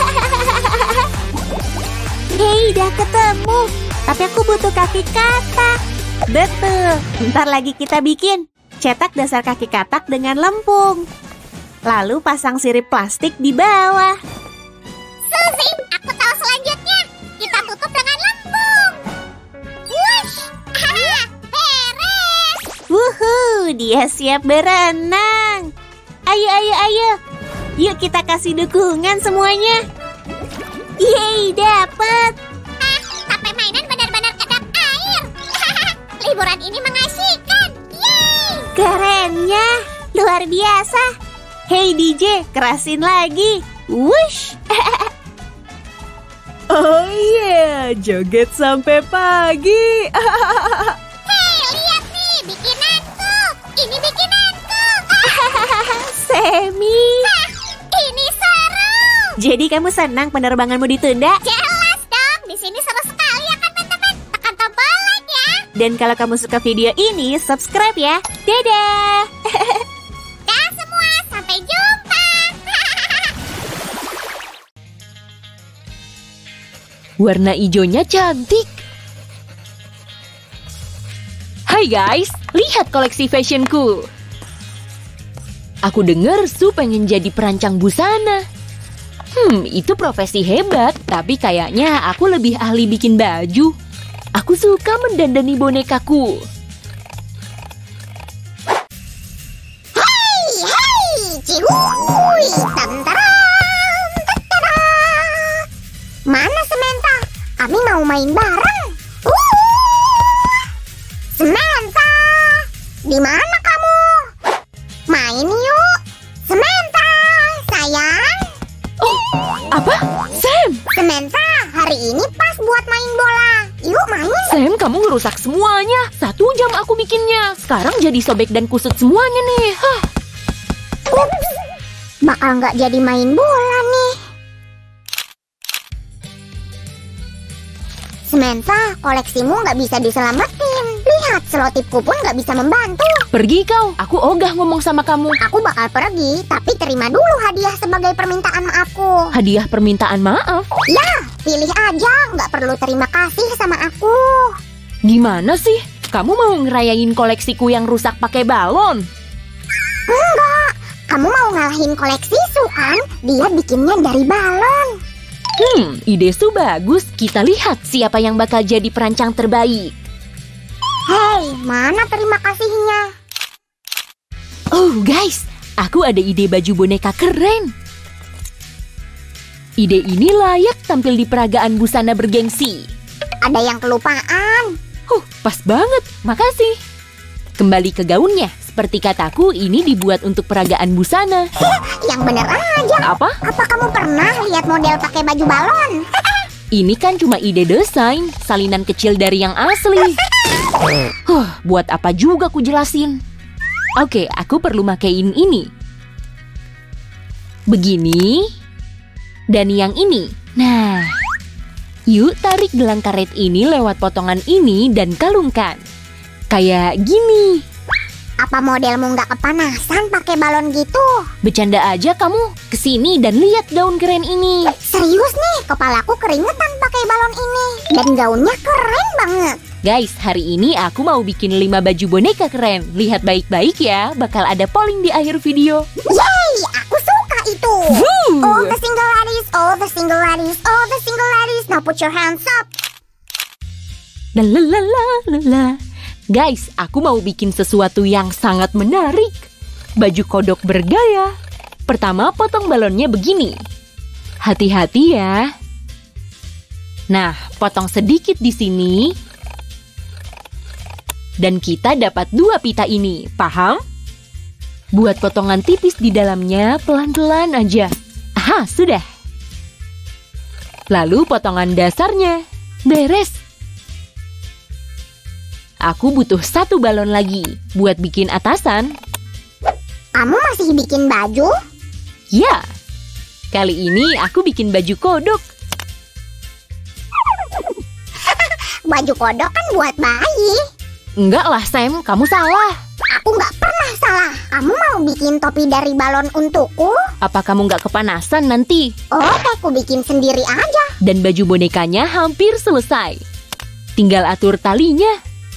A: Hei, udah ketemu. Tapi aku butuh kaki katak. Betul, ntar lagi kita bikin. Cetak dasar kaki katak dengan lempung. Lalu pasang sirip plastik di bawah.
B: Suzy, aku tahu selanjutnya. Kita tutup dengan lempung. Wush, beres.
A: Wuhu, dia siap berenang. Ayo, ayo, ayo. Yuk kita kasih dukungan semuanya. Yeay, dapet.
B: Ah, tapi mainan benar-benar kedap air. Liburan ini mengasihkan. Yeay.
A: Kerennya, luar biasa. Hey D J, kerasin lagi. Wush.
D: Oh iya, joget sampai pagi.
B: Hei, lihat nih, bikinanku. Ini bikinanku.
A: Semi.
B: Ah, ini seru.
A: Jadi kamu senang penerbanganmu ditunda?
B: Jelas dong, di sini seru sekali ya kan teman-teman. Tekan tombol like ya.
A: Dan kalau kamu suka video ini, subscribe ya. Dadah.
B: Dah semua, sampai jumpa.
C: Warna hijaunya cantik. Hai guys, lihat koleksi fashionku. Aku dengar Su pengen jadi perancang busana. Hmm, itu profesi hebat, tapi kayaknya aku lebih ahli bikin baju. Aku suka mendandani bonekaku.
B: Hei, hei, cihuy, tantaram, tantara. Mana Samantha? Kami mau main bareng. Uh, Samantha, di mana kamu? Main yuk, Samantha, sayang.
C: Oh, apa? Sam!
B: Samantha, hari ini pas buat main bola. Yuk main.
C: Sam, kamu ngerusak semuanya. Satu jam aku bikinnya. Sekarang jadi sobek dan kusut semuanya nih. Hah.
B: Ups, bakal nggak jadi main bola nih. Samantha, koleksimu nggak bisa diselamatin. Lihat, selotipku pun nggak bisa membantu.
C: Pergi kau, aku ogah ngomong sama kamu.
B: Aku bakal pergi, tapi terima dulu hadiah sebagai permintaan maafku.
C: Hadiah permintaan maaf?
B: Ya, pilih aja, nggak perlu terima kasih sama aku.
C: Gimana sih? Kamu mau ngerayain koleksiku yang rusak pakai balon?
B: Enggak, kamu mau ngalahin koleksi Su kan? Dia bikinnya dari balon.
C: Hmm, ide Su bagus. Kita lihat siapa yang bakal jadi perancang terbaik.
B: Hei, mana terima kasihnya?
C: Oh guys, aku ada ide baju boneka keren. Ide ini layak tampil di peragaan busana bergengsi.
B: Ada yang kelupaan.
C: Huh, pas banget, makasih. Kembali ke gaunnya. Seperti kataku, ini dibuat untuk peragaan busana.
B: Yang bener aja.
C: Apa?
B: Apa kamu pernah lihat model pakai baju balon?
C: Ini kan cuma ide desain, salinan kecil dari yang asli. Huh, buat apa juga ku jelasin? Oke, aku perlu makein ini. Begini. Dan yang ini. Nah. Yuk tarik gelang karet ini lewat potongan ini dan kalungkan. Kayak gini.
B: Apa modelmu nggak kepanasan pakai balon gitu?
C: Bercanda aja kamu. Kesini dan lihat gaun keren ini.
B: Serius nih, kepalaku keringetan pakai balon ini. Dan gaunnya keren banget.
C: Guys, hari ini aku mau bikin lima baju boneka keren. Lihat baik-baik ya, bakal ada polling di akhir video.
B: Yeay, aku suka itu.
C: Woo!
B: All the single ladies, all the single ladies, all the single ladies. Now put your hands up.
C: La la la la la la. Guys, aku mau bikin sesuatu yang sangat menarik. Baju kodok bergaya. Pertama, potong balonnya begini. Hati-hati ya. Nah, potong sedikit di sini. Dan kita dapat dua pita ini, paham? Buat potongan tipis di dalamnya pelan-pelan aja. Aha, sudah. Lalu potongan dasarnya. Beres. aku butuh satu balon lagi buat bikin atasan.
B: Kamu masih bikin baju?
C: Ya, kali ini aku bikin baju kodok.
B: Baju kodok kan buat bayi.
C: Enggak lah, Sam. Kamu salah.
B: Aku nggak pernah salah. Kamu mau bikin topi dari balon untukku?
C: Apa kamu nggak kepanasan nanti?
B: Oh, aku bikin sendiri aja.
C: Dan baju bonekanya hampir selesai. Tinggal atur talinya.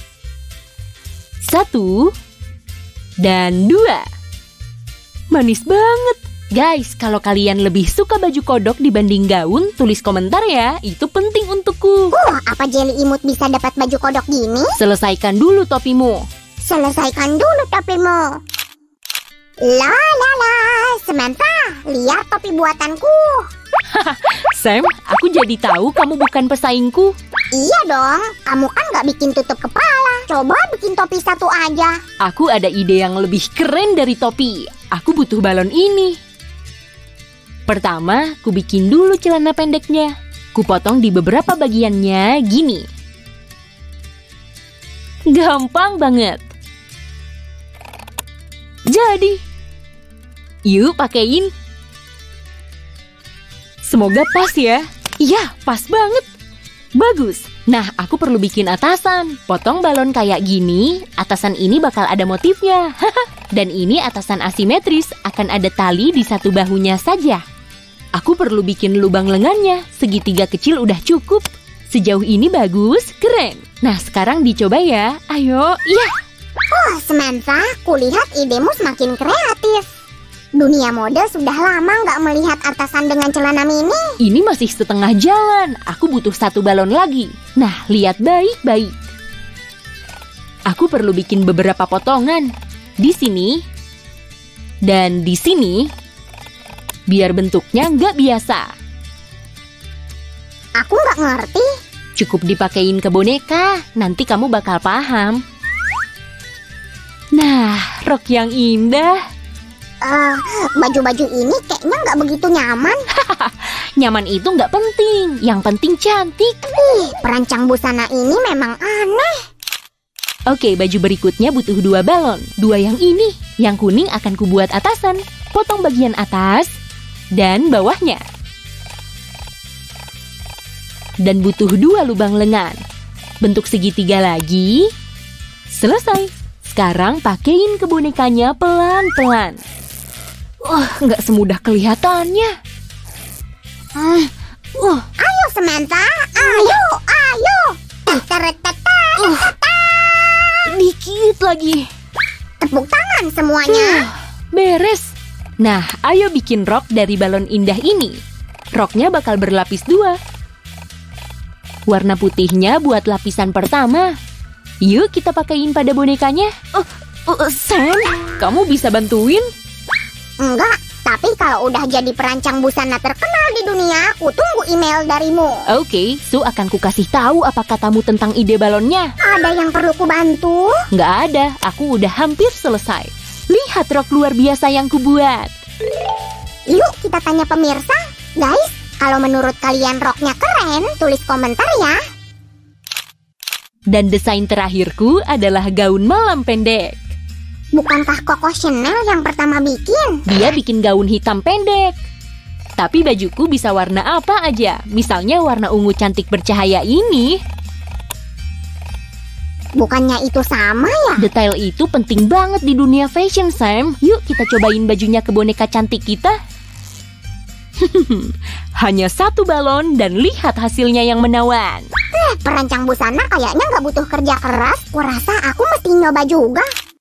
C: Satu. Dan dua. Manis banget. Guys, kalau kalian lebih suka baju kodok dibanding gaun, tulis komentar ya. Itu penting untukku.
B: Uh, apa jelly imut bisa dapat baju kodok gini?
C: Selesaikan dulu topimu.
B: Selesaikan dulu topimu. La la la, Samantha, lihat topi buatanku.
C: Sam, aku jadi tahu kamu bukan pesaingku.
B: Iya dong, kamu kan nggak bikin tutup kepala. Coba bikin topi satu aja.
C: Aku ada ide yang lebih keren dari topi. Aku butuh balon ini. Pertama, ku bikin dulu celana pendeknya. Ku potong di beberapa bagiannya gini. Gampang banget. Jadi, yuk pakein. Semoga pas ya. Iya, pas banget. Bagus. Nah, aku perlu bikin atasan. Potong balon kayak gini. Atasan ini bakal ada motifnya. Dan ini atasan asimetris. Akan ada tali di satu bahunya saja. Aku perlu bikin lubang lengannya. Segitiga kecil udah cukup. Sejauh ini bagus, keren. Nah, sekarang dicoba ya. Ayo, iya.
B: Oh, Samantha, kulihat idemu semakin kreatif. Dunia mode sudah lama nggak melihat atasan dengan celana mini.
C: Ini masih setengah jalan. Aku butuh satu balon lagi. Nah, lihat baik-baik. Aku perlu bikin beberapa potongan. Di sini. Dan di sini. Biar bentuknya nggak biasa.
B: Aku nggak ngerti.
C: Cukup dipakein ke boneka. Nanti kamu bakal paham. Nah, rok yang indah.
B: Uh, baju-baju ini kayaknya nggak begitu nyaman.
C: Nyaman itu nggak penting. Yang penting cantik.
B: Ih, perancang busana ini memang aneh.
C: Oke, baju berikutnya butuh dua balon. Dua yang ini. Yang kuning akan kubuat atasan. Potong bagian atas dan bawahnya. Dan butuh dua lubang lengan. Bentuk segitiga lagi. Selesai. Sekarang pakein ke bonekanya pelan-pelan. Wah, nggak semudah kelihatannya.
B: Uh, uh. Ayo, Samantha. Ayo, ayo.
C: Uh, dikit lagi.
B: Tepuk tangan semuanya.
C: Uh, beres. Nah, ayo bikin rok dari balon indah ini. Roknya bakal berlapis dua. Warna putihnya buat lapisan pertama. Yuk kita pakein pada bonekanya. Oh, oh, Sam, kamu bisa bantuin?
B: Enggak, tapi kalau udah jadi perancang busana terkenal di dunia, aku tunggu email darimu.
C: Oke, Su akan kukasih tahu apa katamu tentang ide balonnya.
B: Ada yang perlu kubantu?
C: Nggak ada, aku udah hampir selesai. Lihat rok luar biasa yang kubuat.
B: Yuk kita tanya pemirsa. Guys, kalau menurut kalian roknya keren, tulis komentar ya.
C: Dan desain terakhirku adalah gaun malam pendek.
B: Bukankah Coco Chanel yang pertama bikin?
C: Dia bikin gaun hitam pendek. Tapi bajuku bisa warna apa aja. Misalnya warna ungu cantik bercahaya ini.
B: Bukannya itu sama ya?
C: Detail itu penting banget di dunia fashion, Sam. Yuk kita cobain bajunya ke boneka cantik kita. Hanya satu balon dan lihat hasilnya yang menawan.
B: Eh, perancang busana kayaknya nggak butuh kerja keras. Kurasa aku mesti nyoba juga.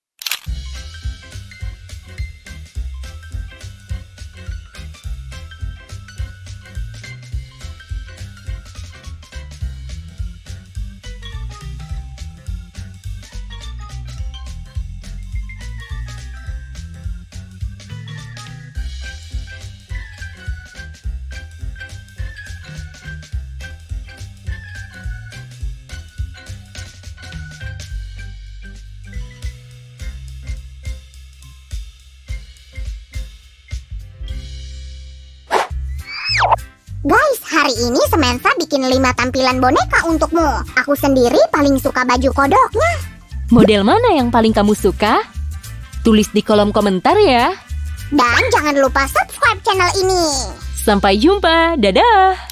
B: Guys, hari ini Samantha bikin lima tampilan boneka untukmu. Aku sendiri paling suka baju kodoknya.
C: Model mana yang paling kamu suka? Tulis di kolom komentar ya.
B: Dan jangan lupa subscribe channel ini.
C: Sampai jumpa, dadah!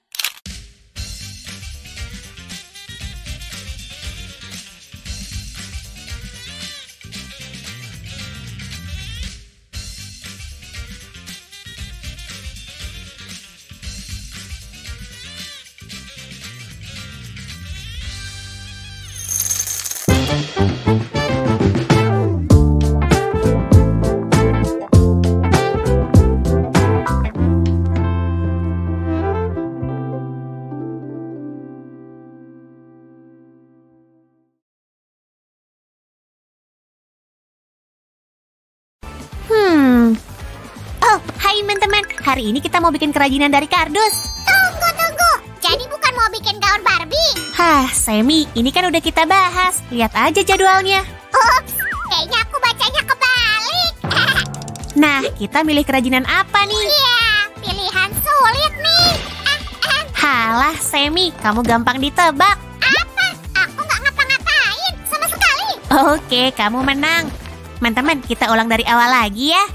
A: Hmm. Oh, hai teman-teman. Hari ini kita mau bikin kerajinan dari kardus.
B: Tunggu, tunggu. Jadi bukan mau bikin gaun Barbie?
A: Hah, Semi, ini kan udah kita bahas. Lihat aja jadwalnya.
B: Ups, kayaknya aku bacanya kebalik.
A: Nah, kita milih kerajinan apa nih?
B: Iya, pilihan sulit nih. Eh, eh,
A: Halah, Semi, kamu gampang ditebak.
B: apa? Aku nggak ngapa-ngapain sama sekali.
A: Oke, kamu menang. Teman-teman, kita ulang dari awal lagi ya.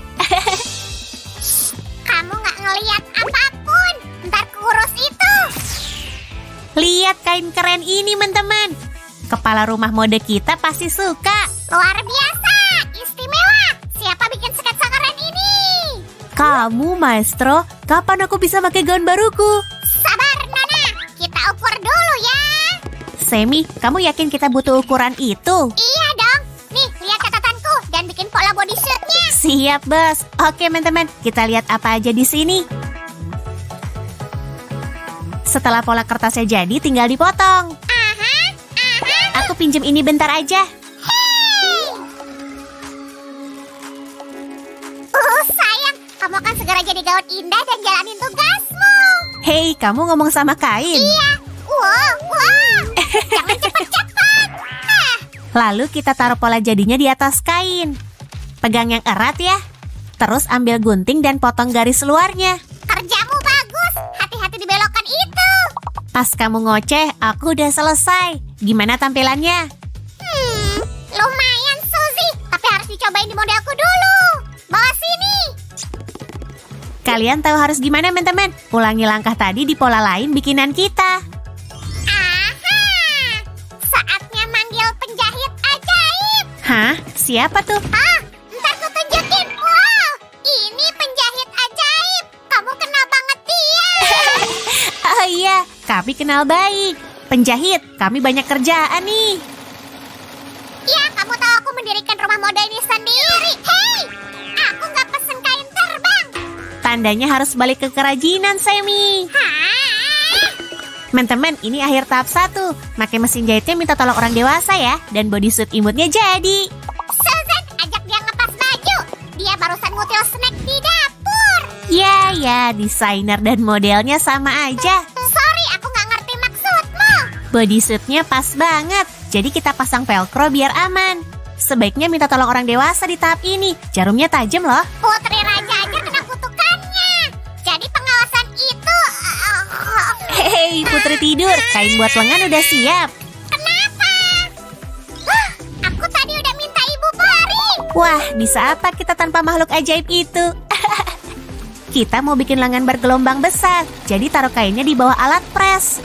B: Kamu nggak ngeliat apapun. Ntar kurus itu.
A: Lihat kain keren ini, teman-teman. Kepala rumah mode kita pasti suka.
B: Luar biasa, istimewa. Siapa bikin sketsa keren ini?
A: Kamu, Maestro, kapan aku bisa pakai gaun baruku?
B: Sabar, Nana. Kita ukur dulu ya.
A: Semi, kamu yakin kita butuh ukuran itu?
B: Iya dong. Nih, lihat catatanku dan bikin pola bodysuitnya.
A: Siap, Bos. Oke, teman-teman, kita lihat apa aja di sini. Setelah pola kertasnya jadi, tinggal dipotong.
B: Aha, aha.
A: Aku pinjem ini bentar aja.
B: Hey. Uh, sayang. Kamu akan segera jadi gaun indah dan jalanin tugasmu.
A: Hei, kamu ngomong sama kain.
B: Iya. Wow, wow. Jangan cepat-cepat. Ah.
A: Lalu kita taruh pola jadinya di atas kain. Pegang yang erat ya. Terus ambil gunting dan potong garis luarnya.
B: Kerjamu bagus. Hati-hati di belokan itu.
A: Pas kamu ngoceh, aku udah selesai. Gimana tampilannya?
B: Hmm, lumayan, Suzy. Tapi harus dicobain di modelku dulu. Bawa sini.
A: Kalian tahu harus gimana, teman-teman? Ulangi langkah tadi di pola lain bikinan kita.
B: Aha. Saatnya manggil penjahit ajaib.
A: Hah? Siapa tuh?
B: Ah, ntar ku tunjukin. Wow, ini penjahit ajaib. Kamu kenal banget dia.
A: Oh iya, kami kenal baik. Penjahit, kami banyak kerjaan nih.
B: Ya, kamu tahu aku mendirikan rumah mode ini sendiri. Hei, aku nggak pesen kain terbang.
A: Tandanya harus balik ke kerajinan, Semi.
B: Hah?
A: Teman-teman, ini akhir tahap satu. Pakai mesin jahitnya minta tolong orang dewasa ya. Dan bodysuit imutnya jadi.
B: Susan, ajak dia ngepas baju. Dia barusan ngutil snack di dapur.
A: Ya, ya, desainer dan modelnya sama aja.
B: Sorry, aku nggak ngerti maksudmu.
A: Bodysuitnya pas banget. Jadi kita pasang velcro biar aman. Sebaiknya minta tolong orang dewasa di tahap ini. Jarumnya tajam loh.
B: Putri Raja aja kena kutukannya. Jadi pengawasan itu... uh,
A: Hei, Putri tidur. Kain buat lengan udah siap.
B: Kenapa? Hah, aku tadi udah minta ibu peri.
A: Wah, bisa apa kita tanpa makhluk ajaib itu? Kita mau bikin lengan bergelombang besar. Jadi taruh kainnya di bawah alat pres.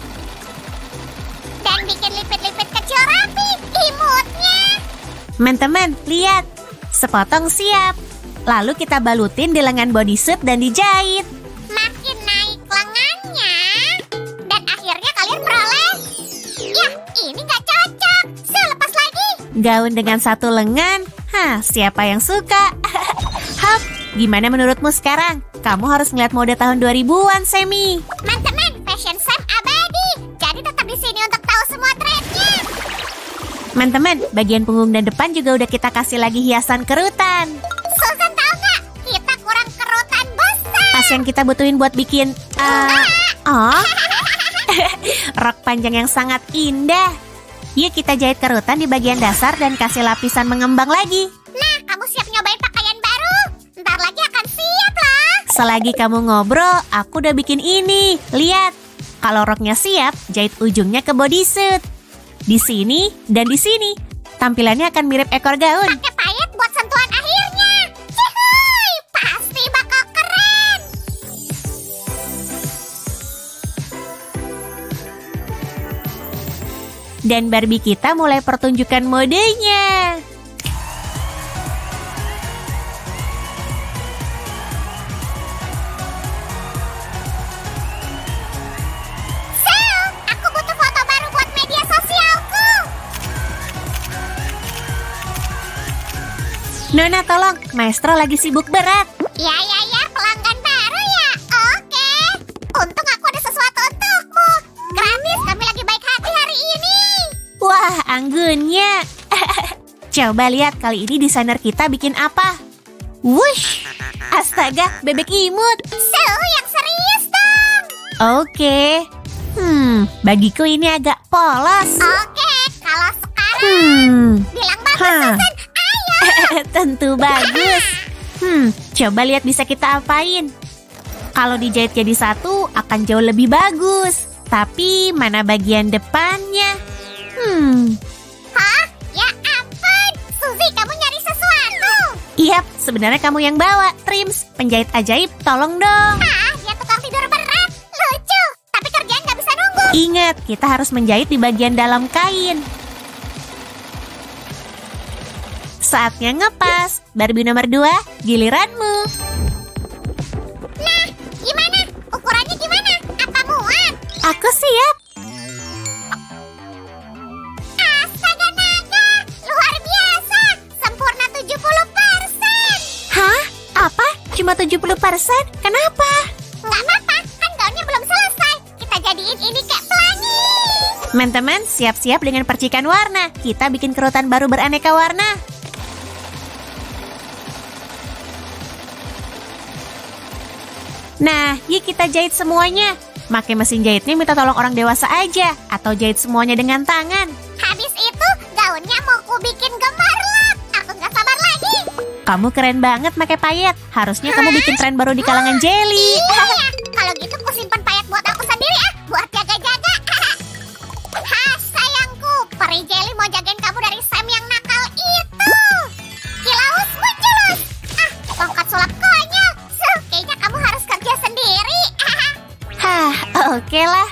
B: Dan bikin lipit-lipit kecil rapi. Imutnya.
A: Teman-teman, lihat. Sepotong siap. Lalu kita balutin di lengan bodysuit dan dijahit.
B: Makin naik lengannya. Dan akhirnya kalian peroleh. Ya, ini gak cocok. So, lepas lagi.
A: Gaun dengan satu lengan. Hah, siapa yang suka? Hap, gimana menurutmu sekarang? Kamu harus ngeliat mode tahun dua ribuan, Semi.
B: Teman-teman, fashion Sam abadi. Jadi tetap di sini untuk tahu semua trennya.
A: Teman-teman, bagian punggung dan depan juga udah kita kasih lagi hiasan kerutan.
B: Susan tahu nggak? Kita kurang kerutan besar.
A: Pas yang kita butuhin buat bikin... Uh, oh, rok panjang yang sangat indah. Yuk kita jahit kerutan di bagian dasar dan kasih lapisan mengembang lagi.
B: Nah, kamu siap nyobain pakaian baru? Ntar lagi akan siap lah.
A: Selagi kamu ngobrol, aku udah bikin ini. Lihat, kalau roknya siap, jahit ujungnya ke bodysuit. Di sini dan di sini. tampilannya akan mirip ekor gaun.
B: Pakai payet buat sentuhan akhirnya. Cihuy, pasti bakal keren.
A: Dan Barbie kita mulai pertunjukan modenya.
B: Sel, aku butuh foto baru buat media sosialku.
A: Nona tolong, Maestro lagi sibuk berat.
B: Ya, ya, ya, pelanggan baru ya. Oke. Untung aku ada sesuatu untukmu. Gratis, kami lagi baik hati hari ini.
A: Wah, anggunnya. Coba lihat kali ini desainer kita bikin apa. Wush, astaga, bebek imut.
B: Sel, yang serius dong.
A: Oke. Hmm, bagiku ini agak polos.
B: Oke, kalau sekarang
A: Hmm,
B: bilang bagus,
A: Hah.
B: Susan. Ayo.
A: tentu bagus. Hmm, coba lihat bisa kita apain. Kalau dijahit jadi satu akan jauh lebih bagus. Tapi mana bagian depannya? Hmm,
B: Hah? Ya ampun. Suzy, kamu nyari sesuatu.
A: Yap, sebenarnya kamu yang bawa. Trims, penjahit ajaib, tolong dong.
B: Ah, dia tukang tidur berat. Lucu. Tapi kerjaan nggak bisa nunggu.
A: Ingat, kita harus menjahit di bagian dalam kain. Saatnya ngepas. Barbie nomor dua, giliranmu.
B: Nah, gimana? Ukurannya gimana? Apa muat?
A: Aku siap.
B: Astaga naga. Luar biasa. Sempurna tujuh puluh persen.
A: Hah? Apa? Cuma tujuh puluh persen? Kenapa?
B: Nggak apa-apa. Kan gaunnya belum selesai. Kita jadiin ini kayak pelangi.
A: Teman-teman, siap-siap dengan percikan warna. Kita bikin kerutan baru beraneka warna. Nah, yuk kita jahit semuanya. Pakai mesin jahitnya minta tolong orang dewasa aja. Atau jahit semuanya dengan tangan.
B: Habis itu, gaunnya mau ku bikin gemerlap. Aku nggak sabar lagi.
A: Kamu keren banget pakai payet. Harusnya kamu bikin tren baru di kalangan jelly.
B: Iya, kalau gitu ku simpen payet buat aku sendiri ya, buat jaga-jaga. Hai sayangku, peri jelly mau jagain kamu dari Sam yang nakal itu. Kilaus munculus. Ah, tongkat sulap konyol. Suh, kayaknya kamu harus kerja sendiri.
A: Hah, oke lah.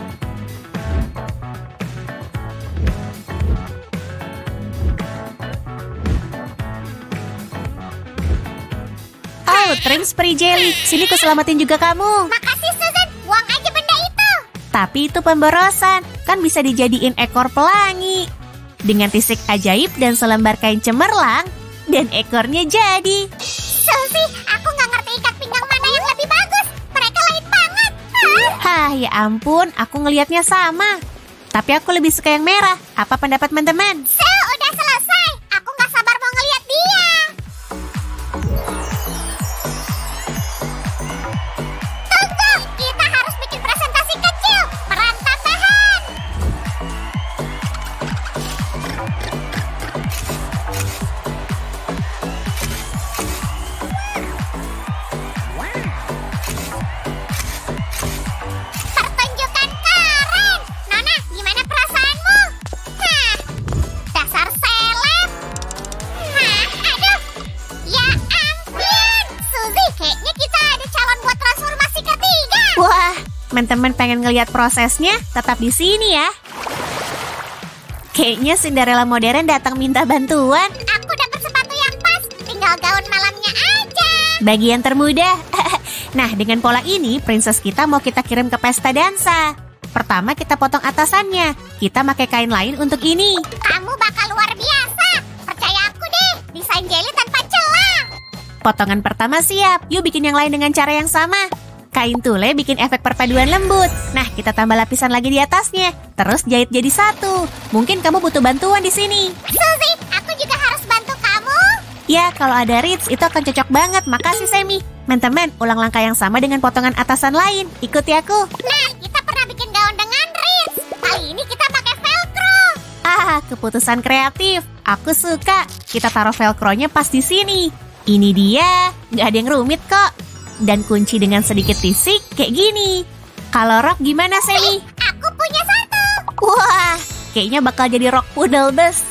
A: Oh, Trims peri jelly. Sini ku selamatin juga kamu.
B: Makasih Susan, buang aja benda itu.
A: Tapi itu pemborosan, kan bisa dijadiin ekor pelangi. Dengan tisik ajaib dan selembar kain cemerlang, dan ekornya jadi.
B: Suzy, aku nggak ngerti ikat pinggang mana yang lebih bagus. Mereka lain banget. Hah?
A: Hah, ya ampun, aku ngelihatnya sama. Tapi aku lebih suka yang merah. Apa pendapat teman-teman?
B: So, udah selesai. Aku nggak sabar mau ngeliat dia. Tunggu, kita harus bikin presentasi kecil. Peran tambahan. Pertunjukan keren. Nona, gimana perasaanmu? Hah, dasar seleb. Hah, aduh. Ya ampun. Suzy, kayaknya kita ada calon buat transformasi ketiga.
A: Wah, teman-teman pengen ngelihat prosesnya? Tetap di sini ya. Kayaknya Cinderella modern datang minta bantuan.
B: Aku dapat sepatu yang pas. Tinggal gaun malamnya aja.
A: Bagian termudah. Nah, dengan pola ini, princess kita mau kita kirim ke pesta dansa. Pertama kita potong atasannya. Kita pakai kain lain untuk ini.
B: Kamu bakal luar biasa. Percaya aku deh. Desain jelly tanpa celah.
A: Potongan pertama siap. Yuk bikin yang lain dengan cara yang sama. Kain tule bikin efek perpaduan lembut. Nah, kita tambah lapisan lagi di atasnya. Terus jahit jadi satu. Mungkin kamu butuh bantuan di sini.
B: Suzy, aku juga harus bantu kamu.
A: Ya, kalau ada Ritz itu akan cocok banget. Makasih, Semi. Teman-teman, ulang langkah yang sama dengan potongan atasan lain. Ikuti aku.
B: Nah, kita pernah bikin gaun dengan Ritz. Kali ini kita pakai velcro.
A: Ah, keputusan kreatif. Aku suka. Kita taruh velcro-nya pas di sini. Ini dia. Nggak ada yang rumit kok. Dan kunci dengan sedikit tisik kayak gini. Kalau rok gimana, Semi?
B: Aku punya satu.
A: Wah, kayaknya bakal jadi rok pudel besar.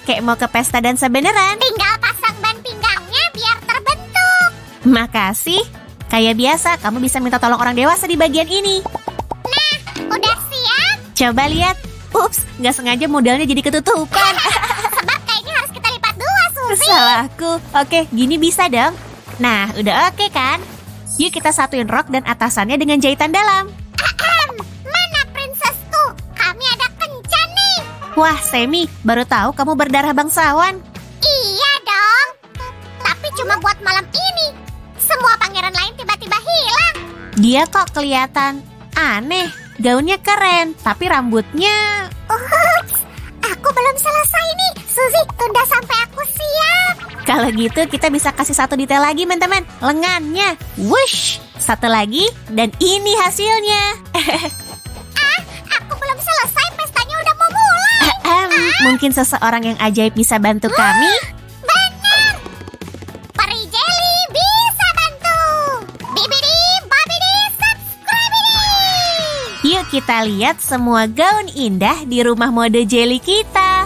A: kayak mau ke pesta dansa beneran.
B: Tinggal pasang ban pinggangnya biar terbentuk.
A: Makasih. Kayak biasa, kamu bisa minta tolong orang dewasa di bagian ini.
B: Nah, udah siap?
A: Coba lihat. Ups, nggak sengaja modelnya jadi ketutupan.
B: Sebab kayaknya harus kita lipat dua, Suzy.
A: Salahku. Oke, gini bisa dong. Nah, udah oke kan? Yuk kita satuin rok dan atasannya dengan jahitan dalam.
B: Ahem, mana princessku? Kami ada kencan nih.
A: Wah, Semi, baru tahu kamu berdarah bangsawan.
B: Iya dong. Tapi cuma buat malam ini. Semua pangeran lain tiba-tiba hilang.
A: Dia kok kelihatan aneh. Gaunnya keren, tapi rambutnya...
B: Ups, aku belum selesai nih. Suzy, tunda sampai aku siap.
A: Kalau gitu kita bisa kasih satu detail lagi, teman-teman. Lengannya. Wush! Satu lagi, dan ini hasilnya.
B: Ah, aku belum selesai. Pestanya udah mau mulai.
A: Ahem, mungkin seseorang yang ajaib bisa bantu kami?
B: Benar. Peri Jelly bisa bantu. Bibidi, babidi, subscribidi.
A: Yuk kita lihat semua gaun indah di rumah mode Jelly kita.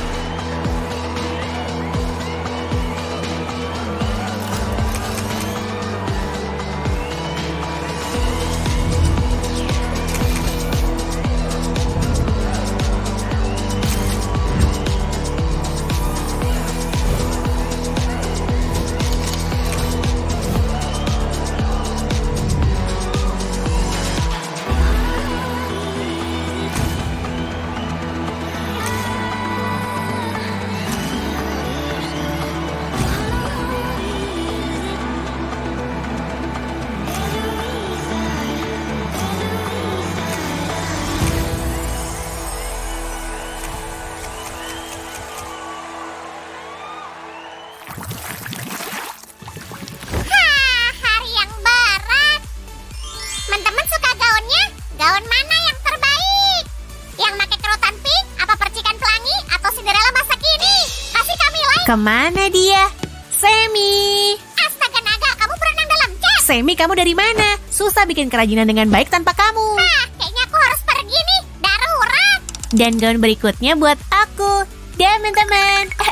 B: Hah, hari yang berat. Teman-teman suka gaunnya? Gaun mana yang terbaik? Yang pakai kerutan pink, apa percikan pelangi, atau Cinderella masa kini? Kasih kami like.
A: Kemana dia? Semi!
B: Astaga naga, kamu berenang dalam cat.
A: Semi, kamu dari mana? Susah bikin kerajinan dengan baik tanpa kamu.
B: Ah, kayaknya aku harus pergi nih. Darurat.
A: Dan gaun berikutnya buat aku. Dan teman-teman.